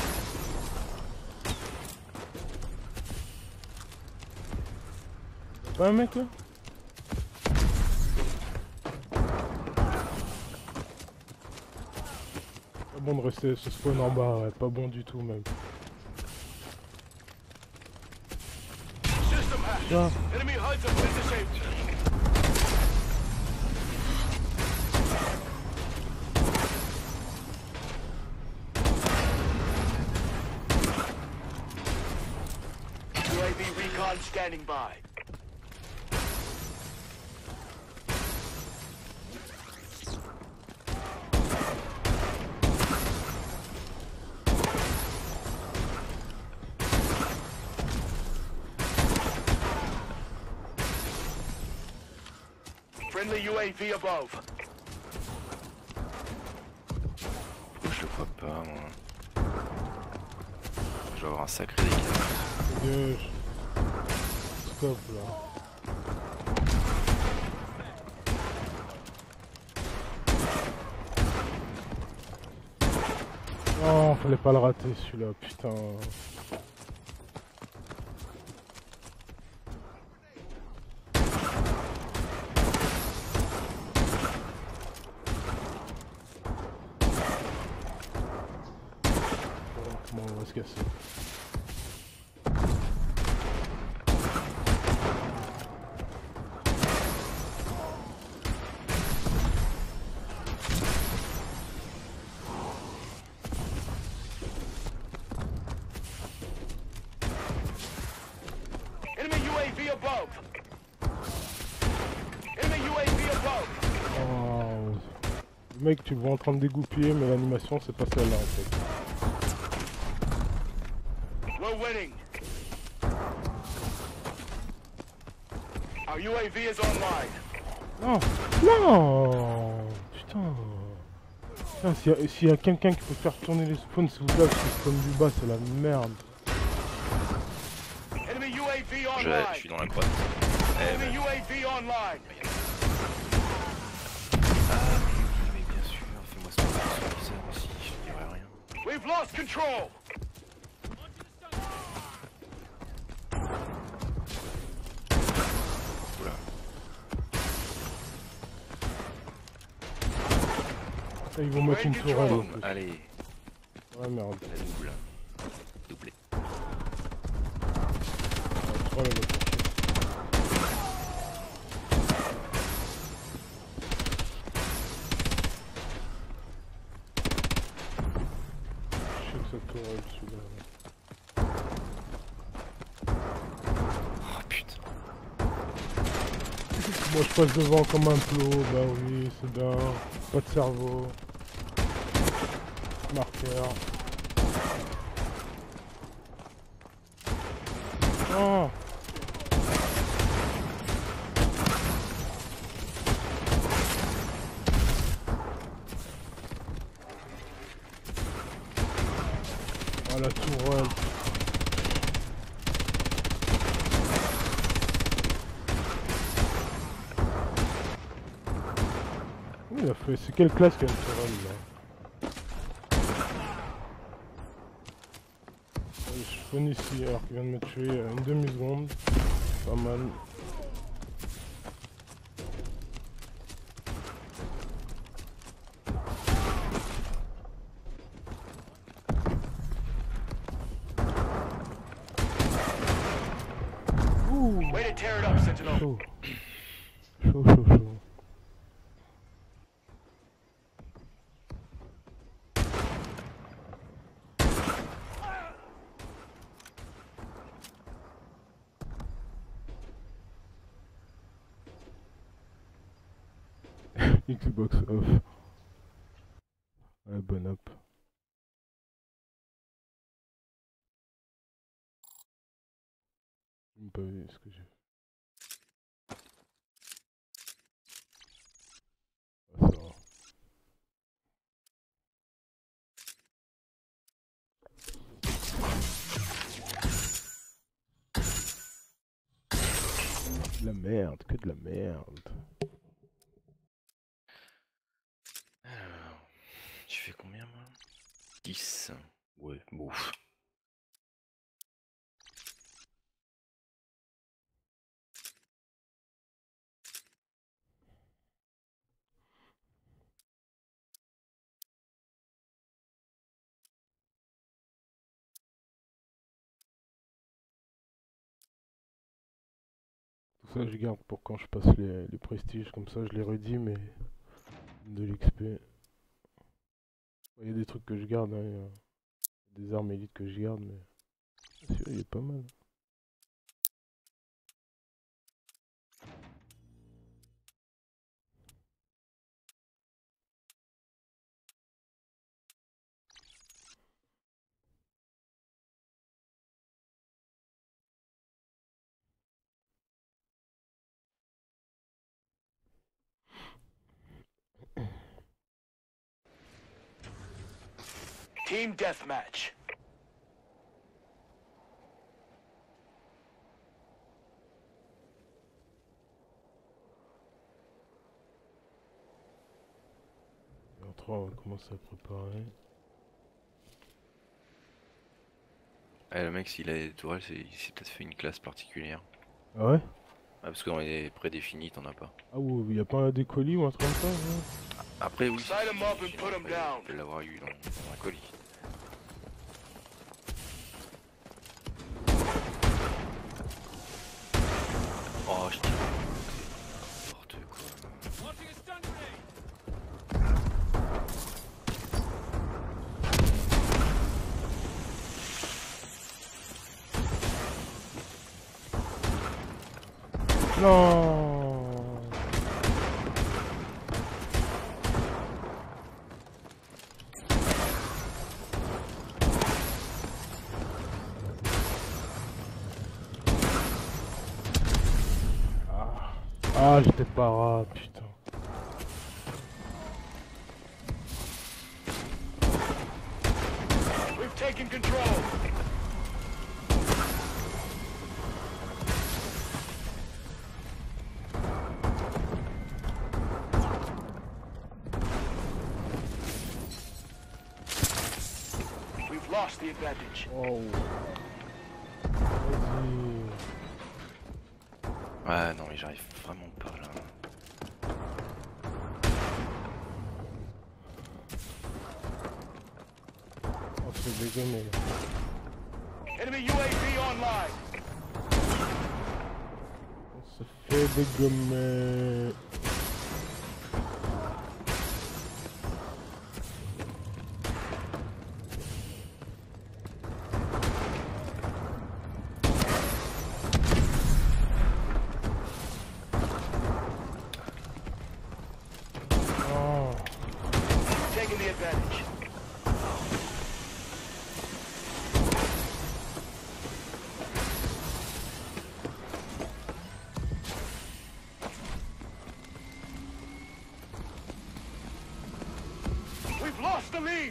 Pas un mec là? Pas bon de rester ce spawn en bas, ouais, pas bon du tout même. System hacked. Ah. Enemy HUDs have been disabled. UAV recon standing by. Friendly UAV above. Je le vois pas, moi. Je vais avoir un sacré décalage. Dieu, stop là. Oh, fallait pas le rater celui-là, putain. Bon, on va se casser. Enemy UAV above. Enemy UAV above. Oh, Le mec, tu le vois en train de dégoupiller, mais l'animation, c'est pas celle-là en fait. We're winning. Our UAV is online. Non! Non! Putain! Putain, s'il y a quelqu'un qui peut faire tourner les spawns sous là, parce que spawn du bas, c'est la merde. Enemy UAV Je online. suis dans la grotte. Enemy UAV online. Ah mais bien sûr, fais-moi ce bizarre aussi, je ne dirai rien. We've lost control. Oula. Là, ils vont mettre une tourelle en plus. Allez, Ouais, merde. la double. Doublé. La tourelle, elle va chercher. Je sais que cette tourelle, celui-là. Oh putain. Moi je passe devant comme un plot, bah oui, c'est bien. Pas de cerveau. Marqueur. Oh! Ah la tourelle. Oui, il a fait. C'est quelle classe qu'il y a une tourelle là? Je spawn ici alors qu'il vient de me tuer une demi-seconde. Pas mal. Ouh! Way to tear it up, Sentinel. Chaud. Chaud, chaud, chaud. Xbox off. Ouais, bon up. J'ai même pas vu ce que j'ai fait. Ah, ça va. De la merde, que de la merde. Alors, tu fais combien moi 10. Ouais, bon. Tout ça je garde pour quand je passe les prestiges, comme ça je les redis mais de l'XP. Il y a des trucs que je garde, hein, il y a des armes élites que je garde mais celui-là il est pas mal. Team deathmatch. Et en 3 on va commencer à préparer. Ah, le mec, s'il a des tourelles, il s'est peut-être fait une classe particulière. Ah ouais? Ah, parce que dans les prédéfinis, t'en as pas. Ah ouais, y a pas des colis ou un truc comme ça? Ouais. Après, oui, Sight 'em up and put 'em down. je peux l'avoir eu dans un colis. Oh, je tire. N'importe quoi. Non. Ah, j'étais pas rare, putain. We've taken control. We've lost the advantage. Oh. Vas-y. Ouais, non, mais j'arrive vraiment pas là. On se fait dégommer. Enemy UAV online. On se fait dégommer. Oh. Taking the advantage. We've lost the lead.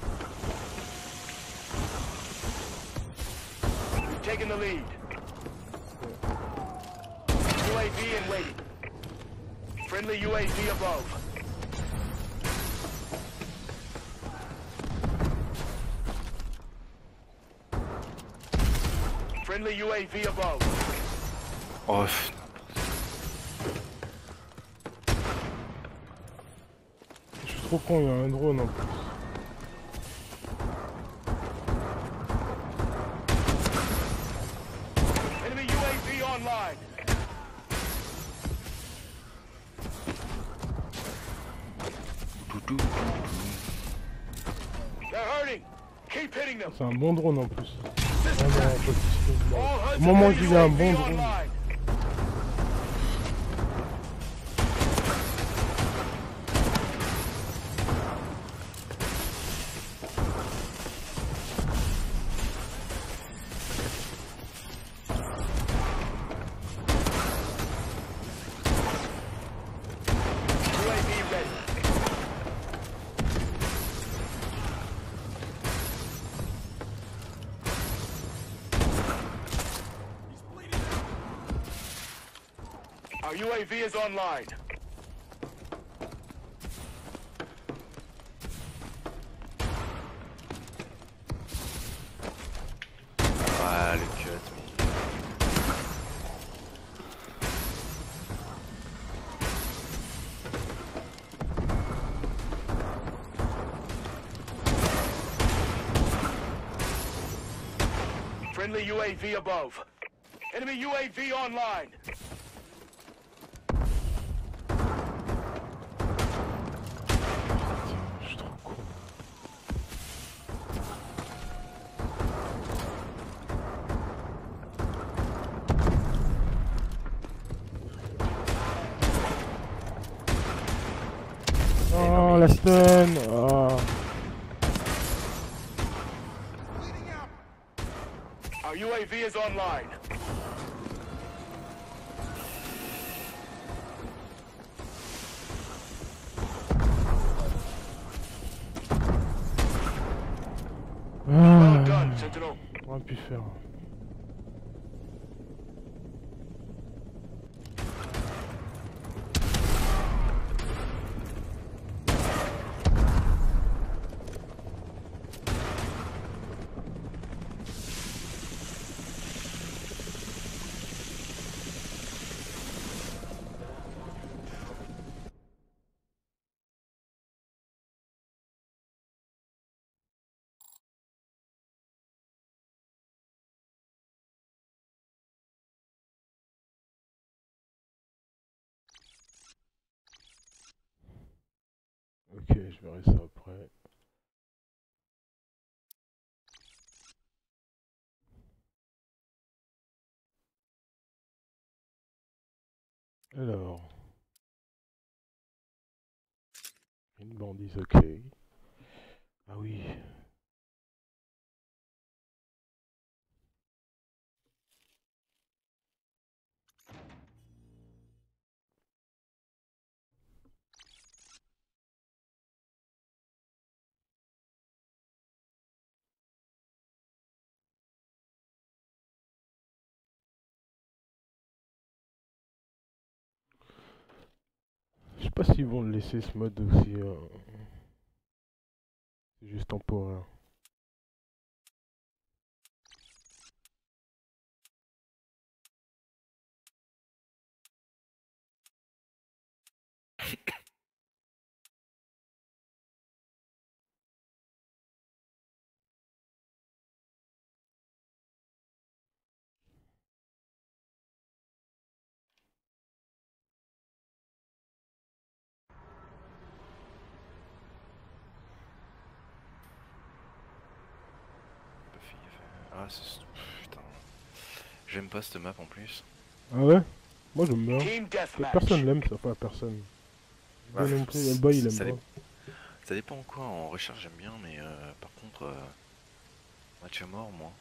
We've taken the lead. UAV in waiting. Friendly UAV above. Friendly UAV above. Oh, pff, Je suis trop con, il y a un drone en plus. Enemy UAV online. tout, tout, tout, tout. They're hurting. Keep hitting them. C'est un bon drone en plus. System Vraiment, hack. pas de All hunter Au moment où enemy je dis un UAV bon drone. online. UAV ready. Our UAV is online. Ah, le cut, mais... Friendly UAV above. Enemy UAV online. Je suis trop con. Oh, la stun. Oh. Our UAV is online. Well done, Ah, Sentinel. on aurait pu faire. Ok, je verrai ça après. Alors, une bandise, ok. Ah oui. pas s'ils vont le laisser ce mode aussi. C'est juste temporaire. Pas fait gaffe. Ah, putain. J'aime pas cette map en plus. Ah ouais? Moi j'aime bien. Team deathmatch. Personne l'aime, ça, pas personne. Ouais, Moi non plus, le boy il ça aime pas. Ça dépend quoi, en recherche j'aime bien, mais par contre, match à mort, moi.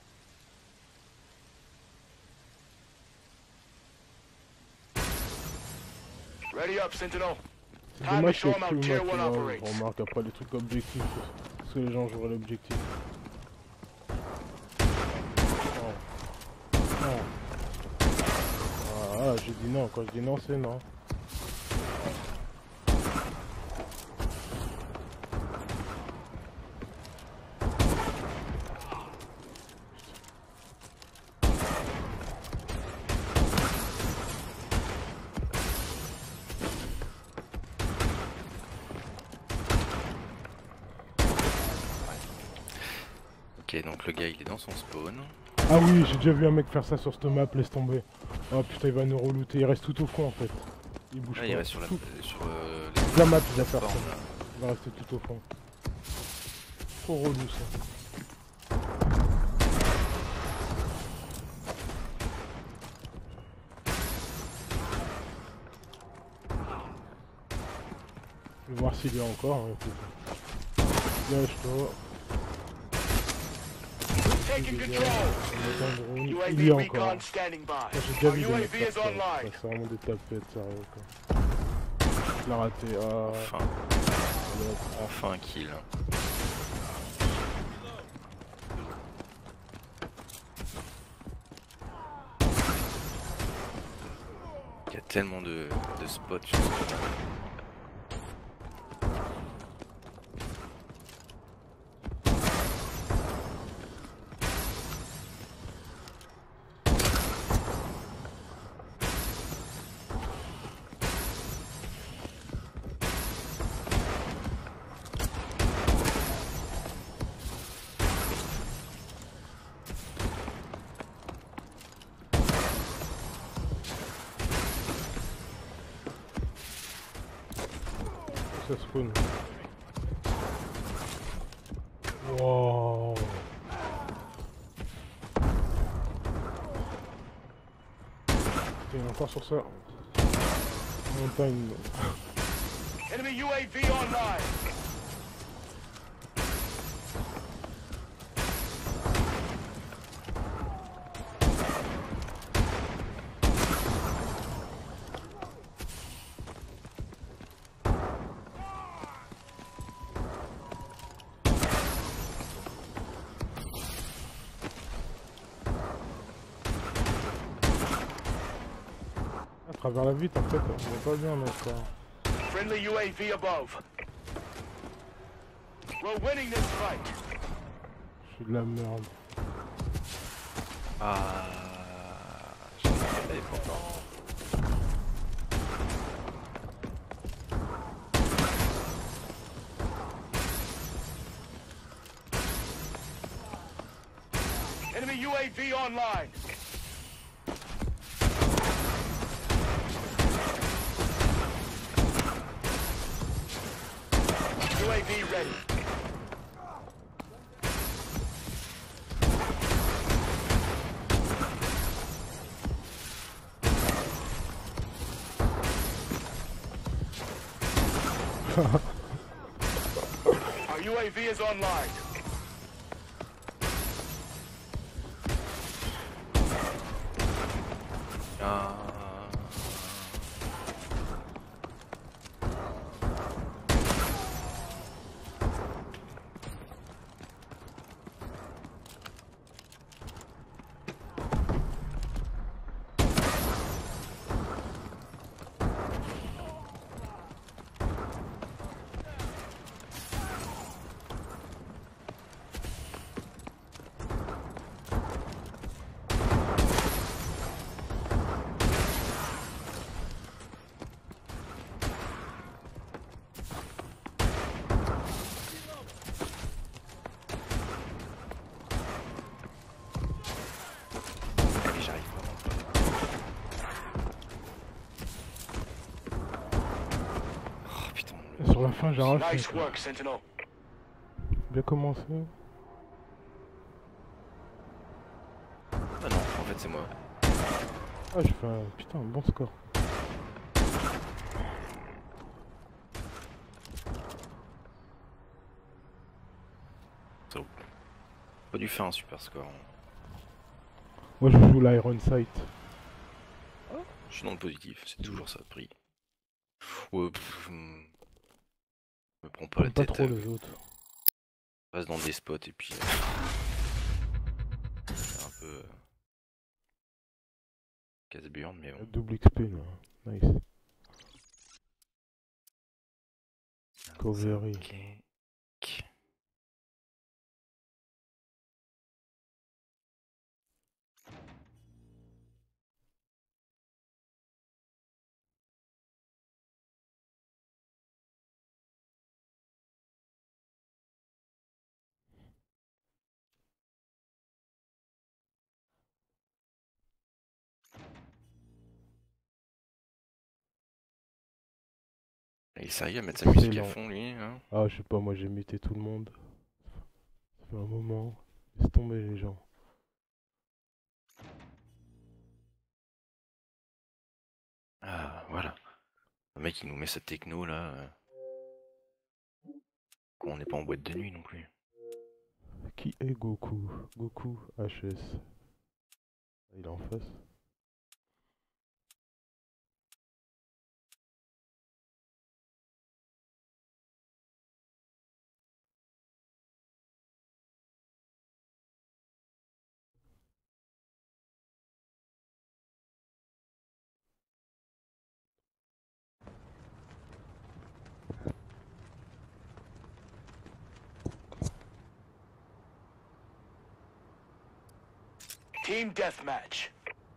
Ready up, Sentinel. C'est dommage qu'il y ait que le match, tu vois, je remarque après les trucs objectifs. Parce que les gens joueraient l'objectif. Non. Ah, j'ai dit non, quand je dis non, c'est non. Ok, donc le gars il est dans son spawn. Ah oui, j'ai déjà vu un mec faire ça sur cette map, laisse tomber. Oh putain, il va nous relooter, il reste tout au fond en fait. Il bouge Ah, pas. il reste sur la, Tout- sur la map, il va faire ça. plateforme, là. Il va rester tout au fond. Trop relou ça. Je vais voir s'il y a encore. Hein, écoute. Lâche-toi. Taking control. Il y UAV a encore. recon standing by. J'ai déjà Our vu des mecs UAV faire is ça. online. C'est vraiment des tapettes, sérieux quoi. Je l'ai raté. Ah, Enfin, enfin un kill. Il y a tellement de spots sur ce jeu. ça spawn. Wow. Il est encore sur ça. Montagne. Enemy UAV online. À travers la vitre en fait, on voit pas bien mais ça. Friendly UAV above. We're winning this fight. Je suis de la merde. Ah, j'ai regardé pourtant. Enemy UAV online. UAV ready. Our UAV is online. Ah. la fin, j'ai rien Nice fait. work, Sentinel. Bien commencé. Ah non, en fait c'est moi. Ah, j'ai fait un putain, un bon score. So. Pas dû faire un super score. Moi, je joue l'Iron Sight. Je suis dans le positif, c'est toujours ça le prix. Ouais, me prends pas la J'aime pas tête. trop les autres. Je passe dans des spots et puis. C'est un peu. Casse-burn, mais bon. Double XP là. Nice. Covery. Ok. Il est sérieux à mettre sa musique à Excellent. fond lui, hein? Ah, je sais pas, moi j'ai muté tout le monde. Ça fait un moment. Laisse tomber les gens. Ah voilà. Le mec il nous met cette techno là. Qu'on n'est pas en boîte de nuit non plus. Qui est Goku? Goku HS. Il est en face. Team deathmatch.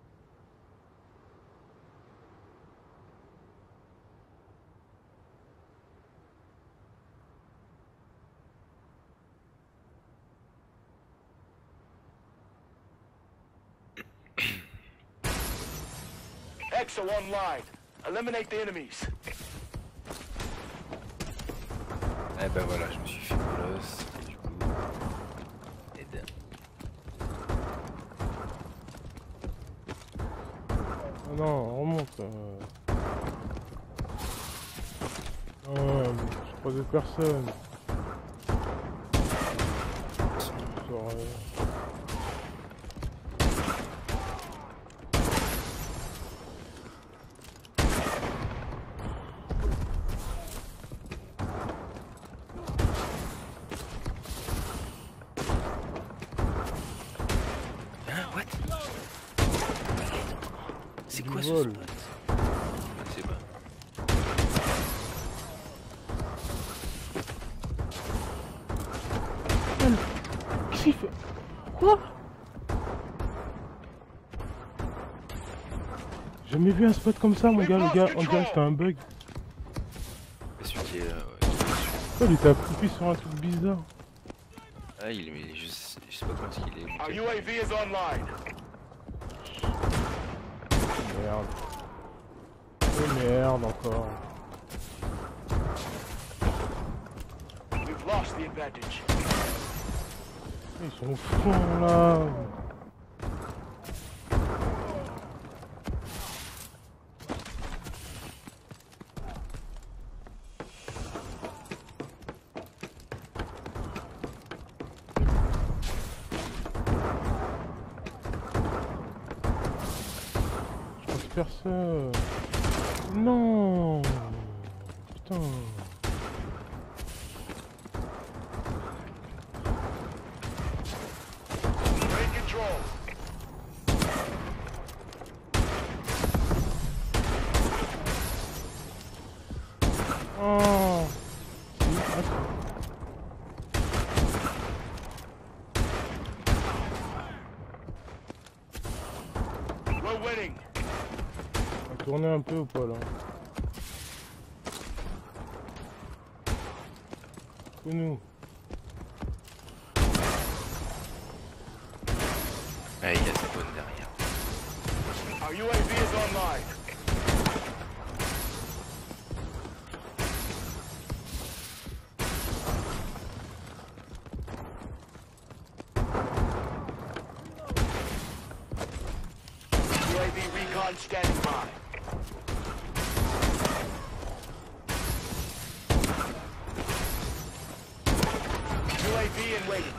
Exo online. Eliminate the enemies. Eh ben voilà, je me suis fait colosse. Du coup. Aide. Oh non, on remonte. Je croisais personne. Hein, what? C'est quoi ce vol. spot? Je sais pas. Qu'est-ce qu'il fait? Quoi? J'ai jamais vu un spot comme ça, mon gars. Le gars, on dirait que c'était un bug. C'est celui qui est. Pourquoi il était appuyé sur un truc bizarre? Ah, il est. Je sais pas comment est-ce qu'il est. Our UAV is online. Merde. Oh merde encore. We've lost the advantage. Ils sont fous là. Je pense personne. Non. Putain. Train control. Oh. We're winning. On va tourner un peu ou pas là? Pour nous. Ah, il y a sa bonne derrière. Our UAV is online. Recon standing by. UAV in waiting.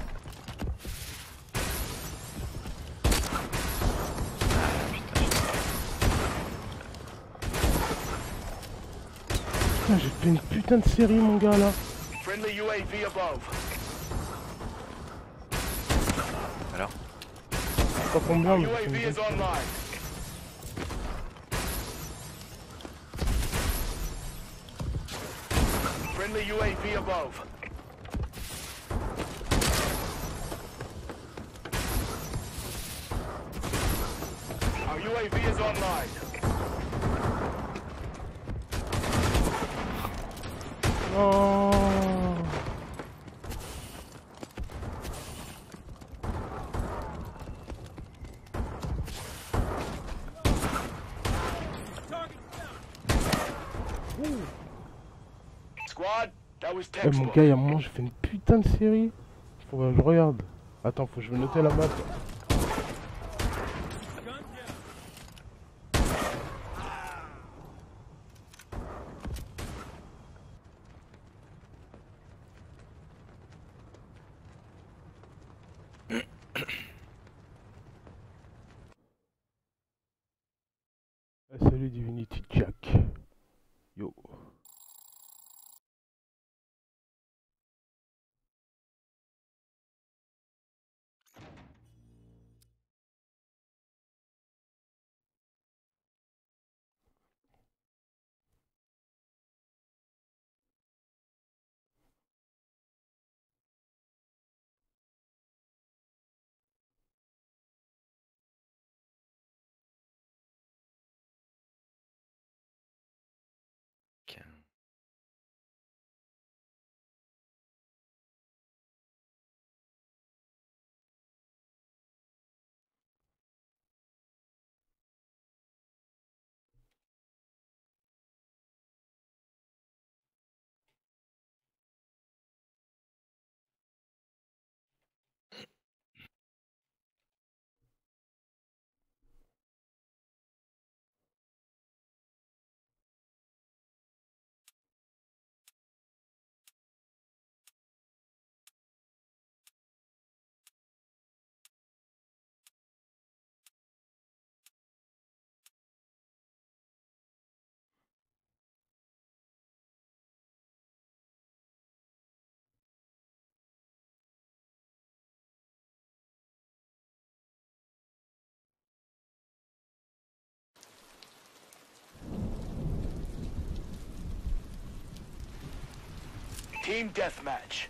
Putain, j'ai fait une putain de série, mon gars, là. Friendly UAV above. Alors Pas combien, mais UAV is online. Friendly UAV above. Our UAV is online. Non. Squad, that was Eh, mon textbook. gars, il y a un moment, j'ai fait une putain de série. Faut que je regarde. Attends, faut que je vais noter la map. Ah, salut Divinity Jack. Yo. Ok. Team deathmatch.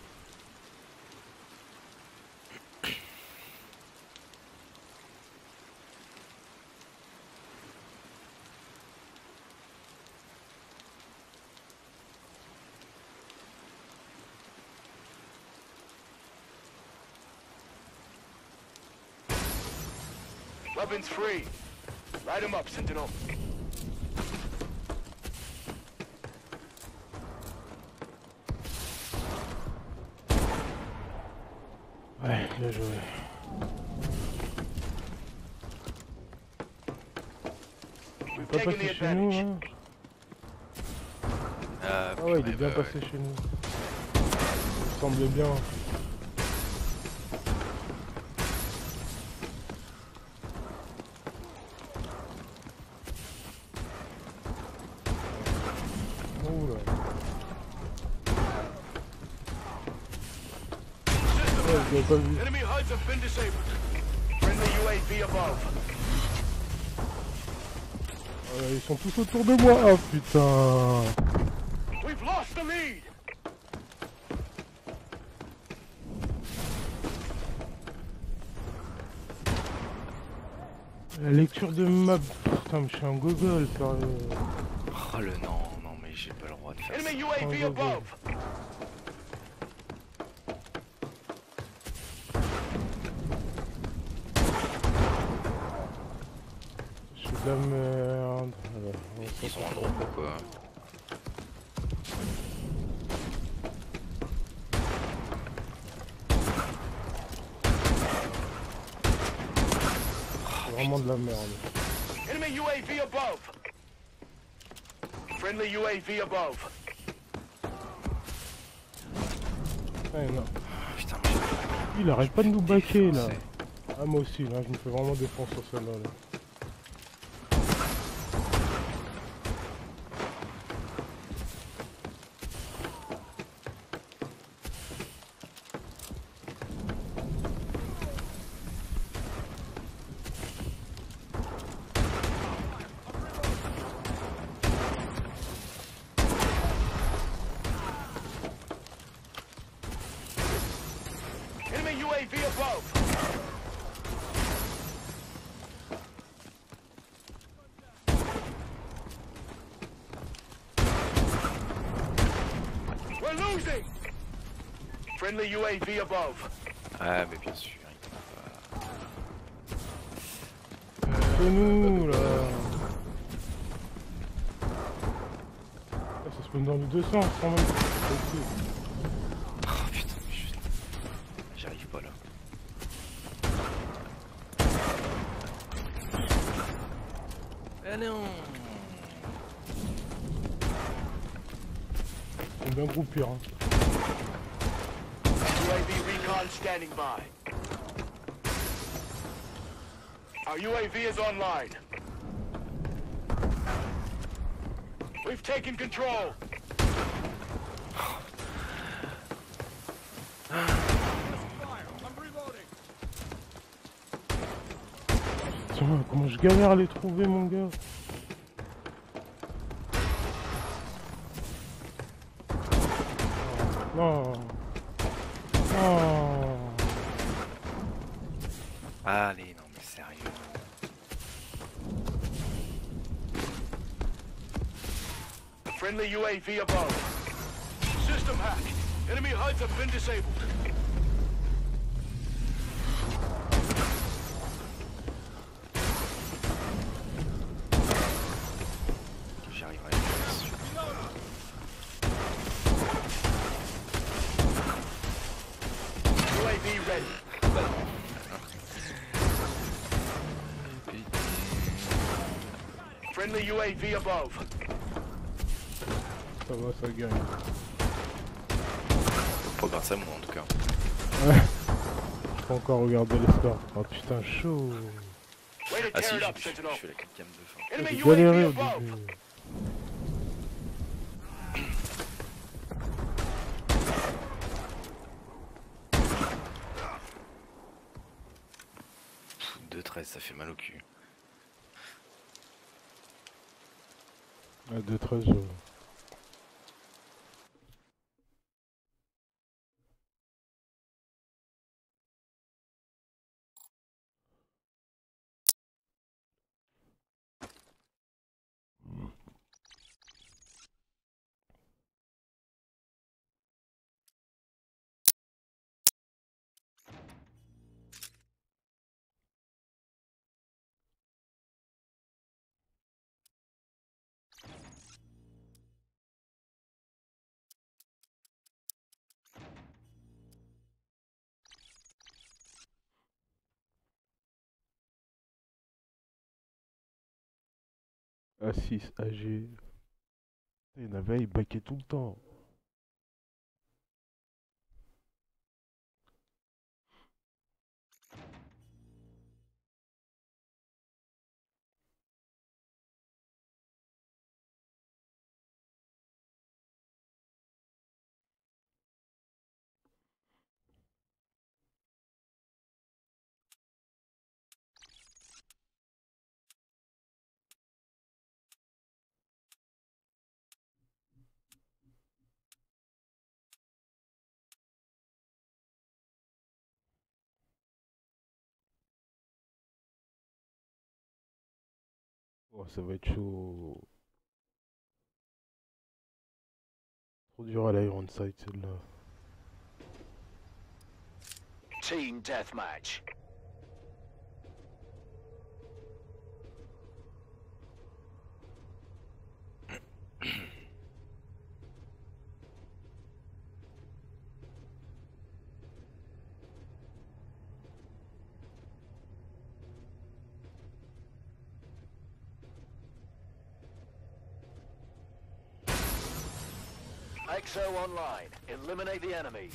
Weapons free. Light 'em up, Sentinel. Ouais, bien joué. We've Pas taken the passé chez nous, advantage. hein. Ah Ah ouais, il est bien ouais. passé chez nous. Il me semble bien. Oula. Ouais, je l'ai pas vu. Enemy HUDs have been disabled. Friendly UAV above. Ils sont tous autour de moi. Ah putain. We've lost the lead. La lecture de map. Putain, mais je suis un gogol, sérieux. Oh le non, non mais j'ai pas le droit de faire ça. Enemy UAV Oh, above. Je suis de la merde. Alors, on va Ils sont en gros pourquoi c'est vraiment de la merde. Enemy UAV above. Friendly UAV above. Ouais, non. Putain, Il arrête pas de nous baquer là. Ah moi aussi là, je me fais vraiment défense sur celle-là là. Enemy UAV above. We're losing. Friendly UAV above. Ah, mais bien sûr, il peut pas. C'est nous là. Ah, ça se met dans les deux sens quand même. Oh putain, mais j'arrive pas là. Ah non. C'est bien groupé hein. UAV recon standing by. Our UAV is online. We've taken control. Tiens, comment je galère à les trouver mon gars. Non. Non. Allez, non mais sérieux. Friendly UAV above. System hack. Enemy HUDs have been disabled. J'y arriverai pas sûr. UAV ready. Friendly UAV above. Ça va, ça gagne. Pas grâce à moi en tout cas. Ouais. Je peux encore regarder les scores. Oh putain, chaud. Way to Ah tear si, it up, je Sentinel. fais la clipcam de fin. Enemy J'ai galéré UAV au above. début. Pff, 2-13, ça fait mal au cul. Ouais, 2-13 je... A6, AG. Il y en avait, il baquait tout le temps. Oh, ça va être chaud. Trop dur à l'Iron Sight celle-là. Team deathmatch. XO online. Eliminate the enemies.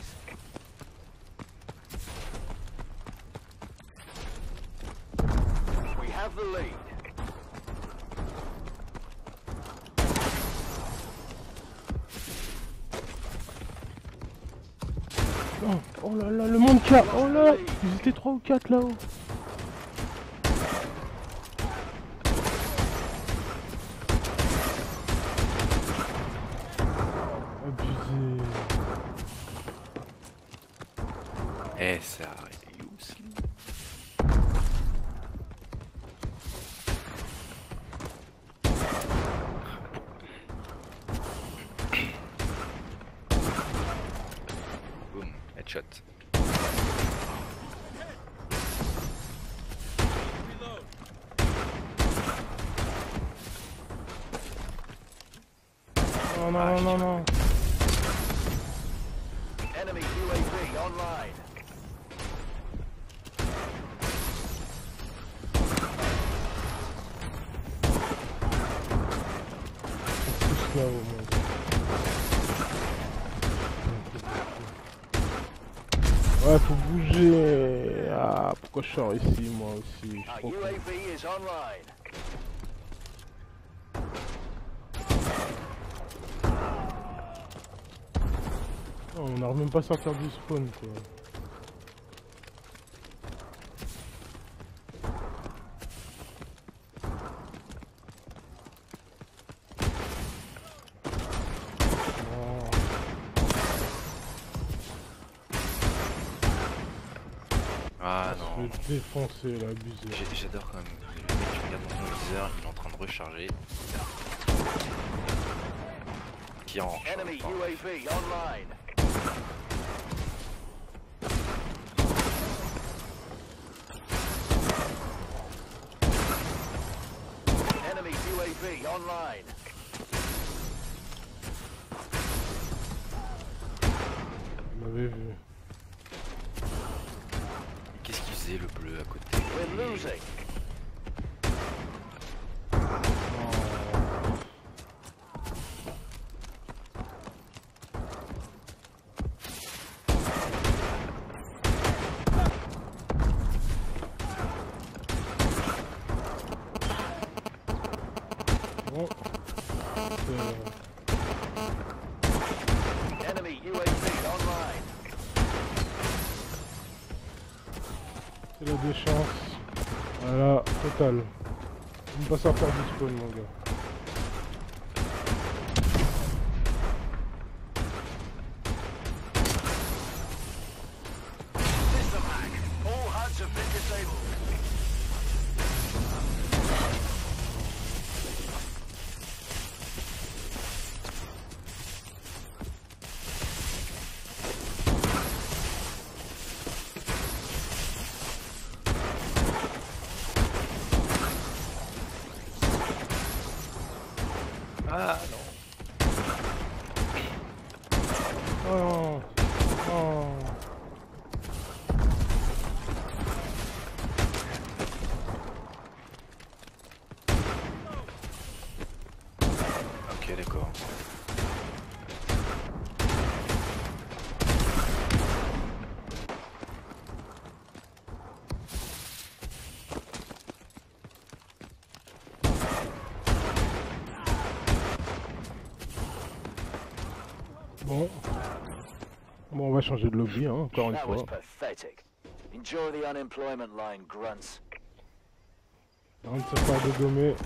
We have the lead. Oh, oh là là, le monde qu'il y a. Oh là, ils étaient 3 ou 4 là-haut. Abusé. Eh, ça est où ça? Boum, headshot. Non, non, non, non, non. Enemy UAV online. Tous là-haut, moi. Ouais, faut bouger. Ah, pourquoi je sors ici, moi aussi? Je suis Our trop con. UAV is online. Oh, on n'arrive même pas à sortir du spawn, quoi. Oh. Ah Je non. vais te défoncer, là, abusé. J'adore quand même. Le mec qui regarde dans son viseur, il est en train de recharger. Qui en Enemy UAV online. Enemy UAV online. Il m'avait vu. Qu'est-ce qu'il faisait le bleu à côté? We're losing. Bon. Enemy UAV online. C'est la déchance. Voilà, total. On ne pas sortir du spawn, mon gars. System hack. All HUDs have been disabled. Ah non. Oh, oh. Ok, d'accord. Bon. Bon, on va changer de lobby, hein, encore une That was fois. pathetic. Enjoy the unemployment line, grunts. On ne sait pas dégommer.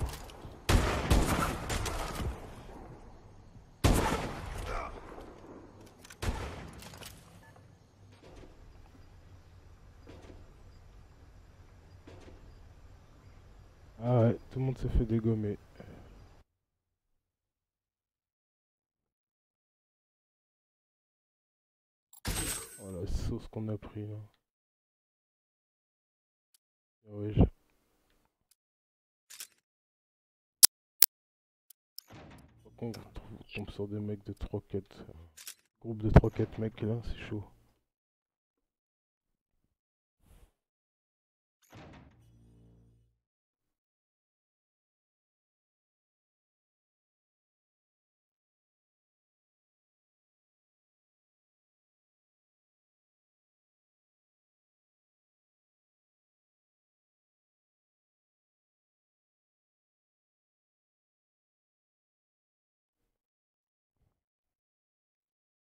Ah ouais, tout le monde s'est fait dégommer. Oh la sauce qu'on a pris là. Oui, on tombe sur des mecs de 3-4. Groupe de 3-4 mecs là, c'est chaud.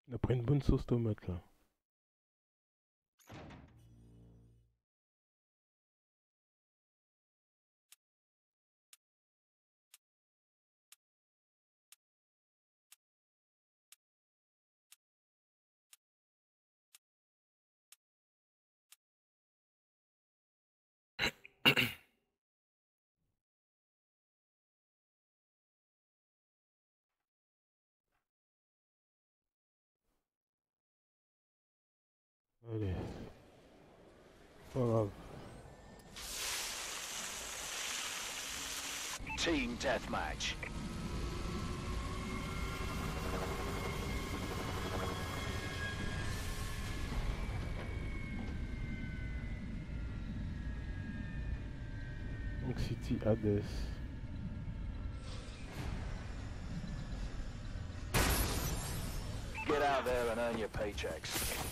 On a pris une bonne sauce tomate là. Allez. Pas grave. Team deathmatch. Donc City Hades. Get out there and earn your paychecks.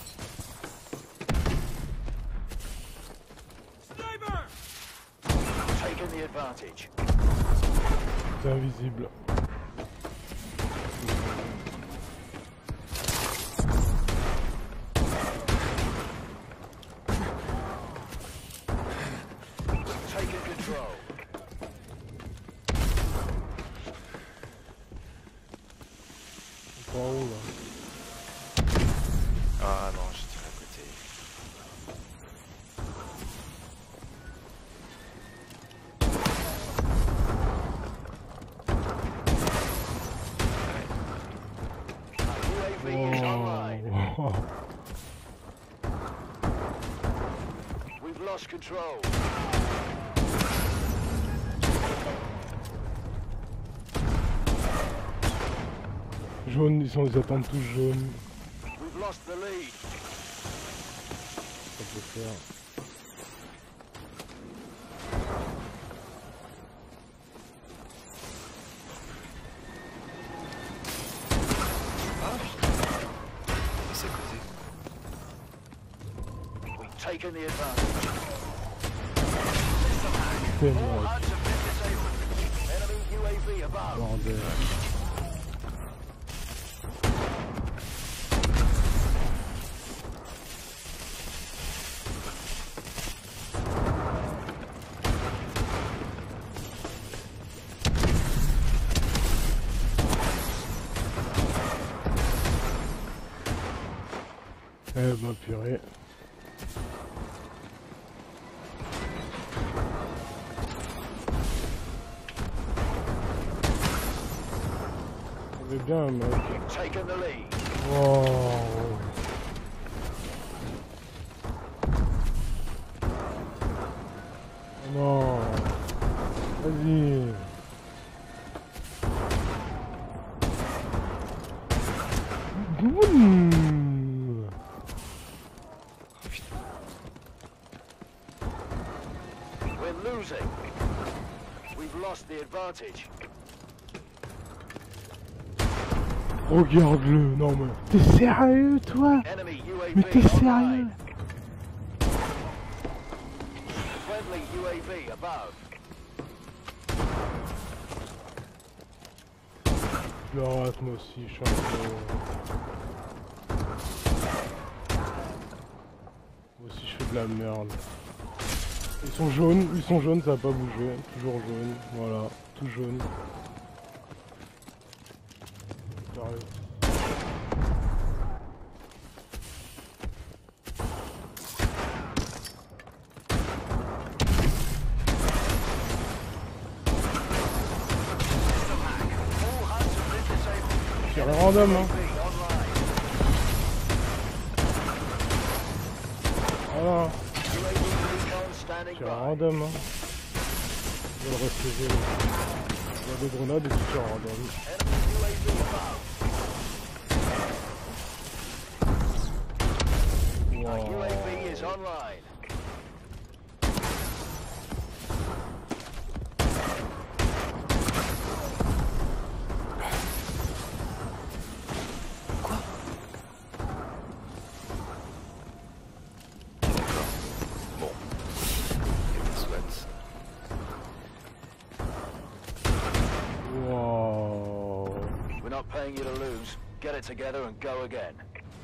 Taking the advantage. C'est invisible. Taking control. Pas en haut là. Ah non, je tire à côté. UAV is online. Oh. We've lost control. Jaune, ils attendent tous jaunes. We've lost the lead. Ça peut faire. C'est à côté. We've taken the advantage. C'est All mort. HUDs have been disabled. Enemy UAV above. Bordel. Eh ben purée. Ça va bien mec. Taken the lead. Oh. Non. Vas-y. Boum. We're losing. We've lost the advantage. Regarde-le, non mais... T'es sérieux toi? Enemy Mais UAV t'es sérieux? online. Friendly UAV above. Je le rate moi aussi, je suis un peu... Moi aussi je fais de la merde. Ils sont jaunes, ça va pas bouger. Toujours jaune, voilà, tout jaune. Sérieux. All HUDs have been disabled. Tire random hein. UAV online. Voilà, UAV recon standing tire by. random hein. Je vais le recevoir. Il y a des grenades et tu tires random. Enemy UAV above. Our Wow. UAV is online. Bon. Soit. Wow. We're not paying you to lose. get it together and go again.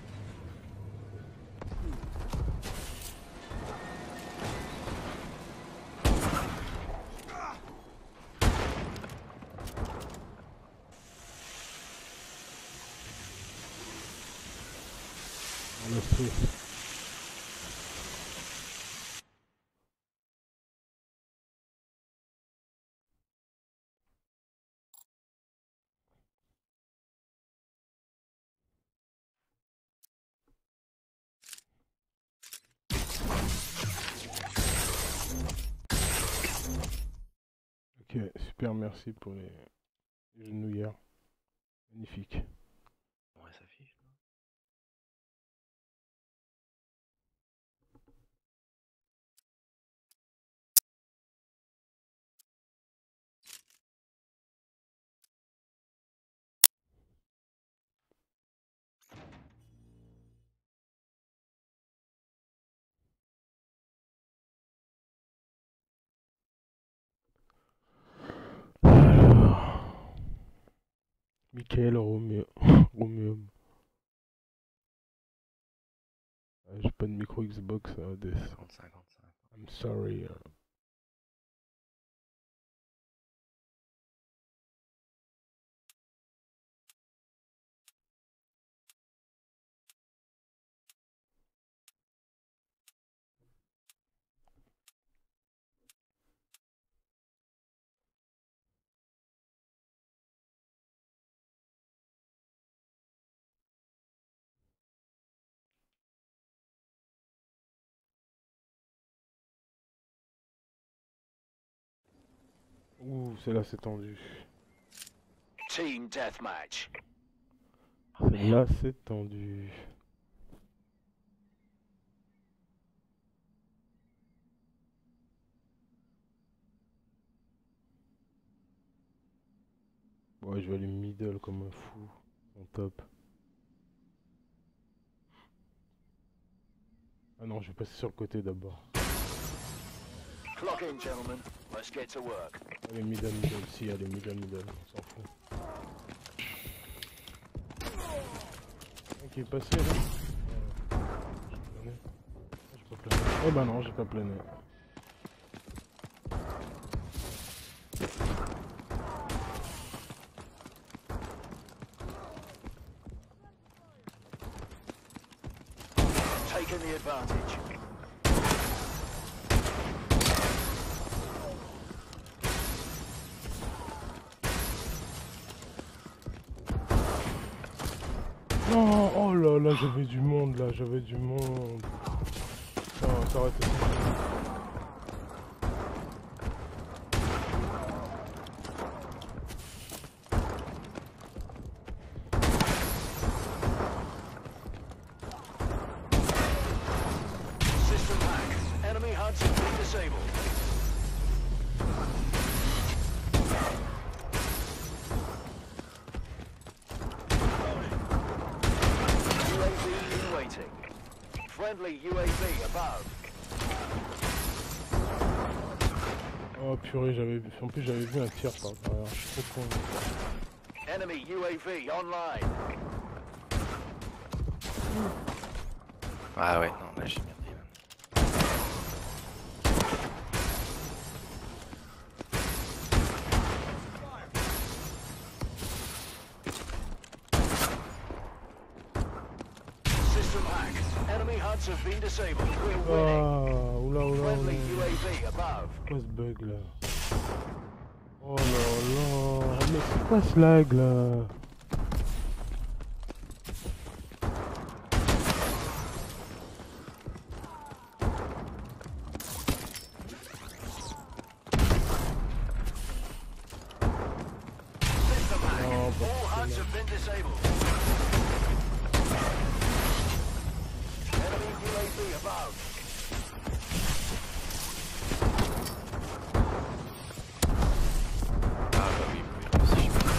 On le fait. Ok, super, merci pour les genouillères. Magnifique. Ouais, ça fiche. Alors, Michael Roméo. Roméo. J'ai pas de micro Xbox, des... 55. I'm sorry. Ouh, celle-là c'est tendu. Team deathmatch. Oh merde. Là c'est tendu. Ouais, je vais aller middle comme un fou. En top. Ah non, je vais passer sur le côté d'abord. Clock in, gentlemen. Let's get to work. Allez, middle. Si, allez, middle. On s'en fout. Ok, passé là. J'ai pas plané. Eh ben non, j'ai pas plané. Taking the advantage. Non, oh là là, j'avais du monde là, j'avais du monde. Non, ça aurait été ça. System hack. Enemy hunts have been disabled. UAV in waiting. Friendly UAV above. Oh purée, en plus j'avais vu un tir par derrière, je suis trop con. Enemy UAV online. Ah ouais, non, là j'ai merdé. System hack. Enemy hunts have been disabled. We're winning. Ah, oula. Friendly UAV above. Quoi ce bug là? Oh là là, mais c'est quoi ce lag là? System hack. Oh, bah, All hunts have been disabled. Enemy UAV above. Ah bah oui, si je me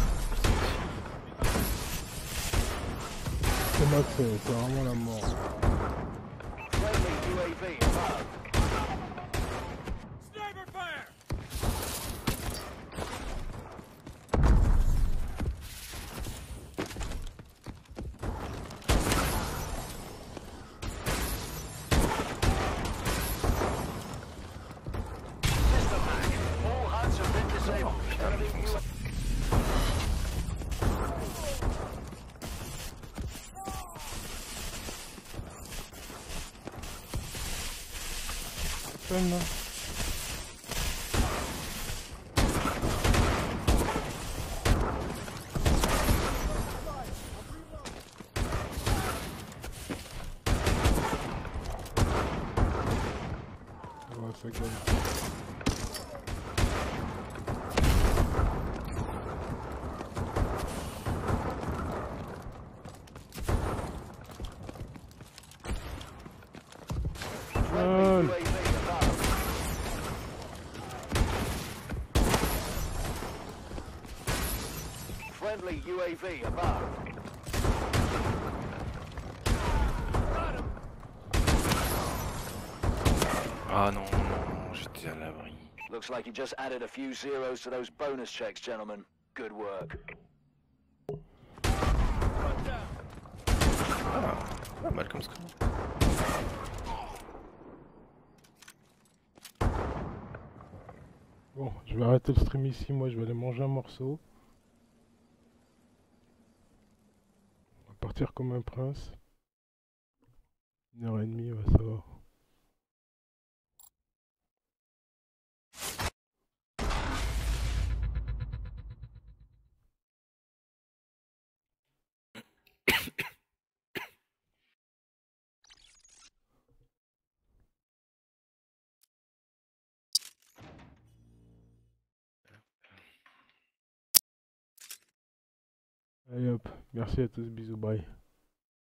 c'est Max, c'est vraiment la mort. Friendly UAV above. in. Enemy UAV. Peine, là. Ouais, ça gagne. Friendly UAV above. Friendly UAV above. Ah non, non, j'étais à l'abri. Looks like you just added a few zeros to those bonus checks, gentlemen. Good work. Ah, pas mal comme score. Bon, je vais arrêter le stream ici, moi je vais aller manger un morceau. On va partir comme un prince. 1h30, ouais, ça va. Allez hop, merci à tous, bisous, bye.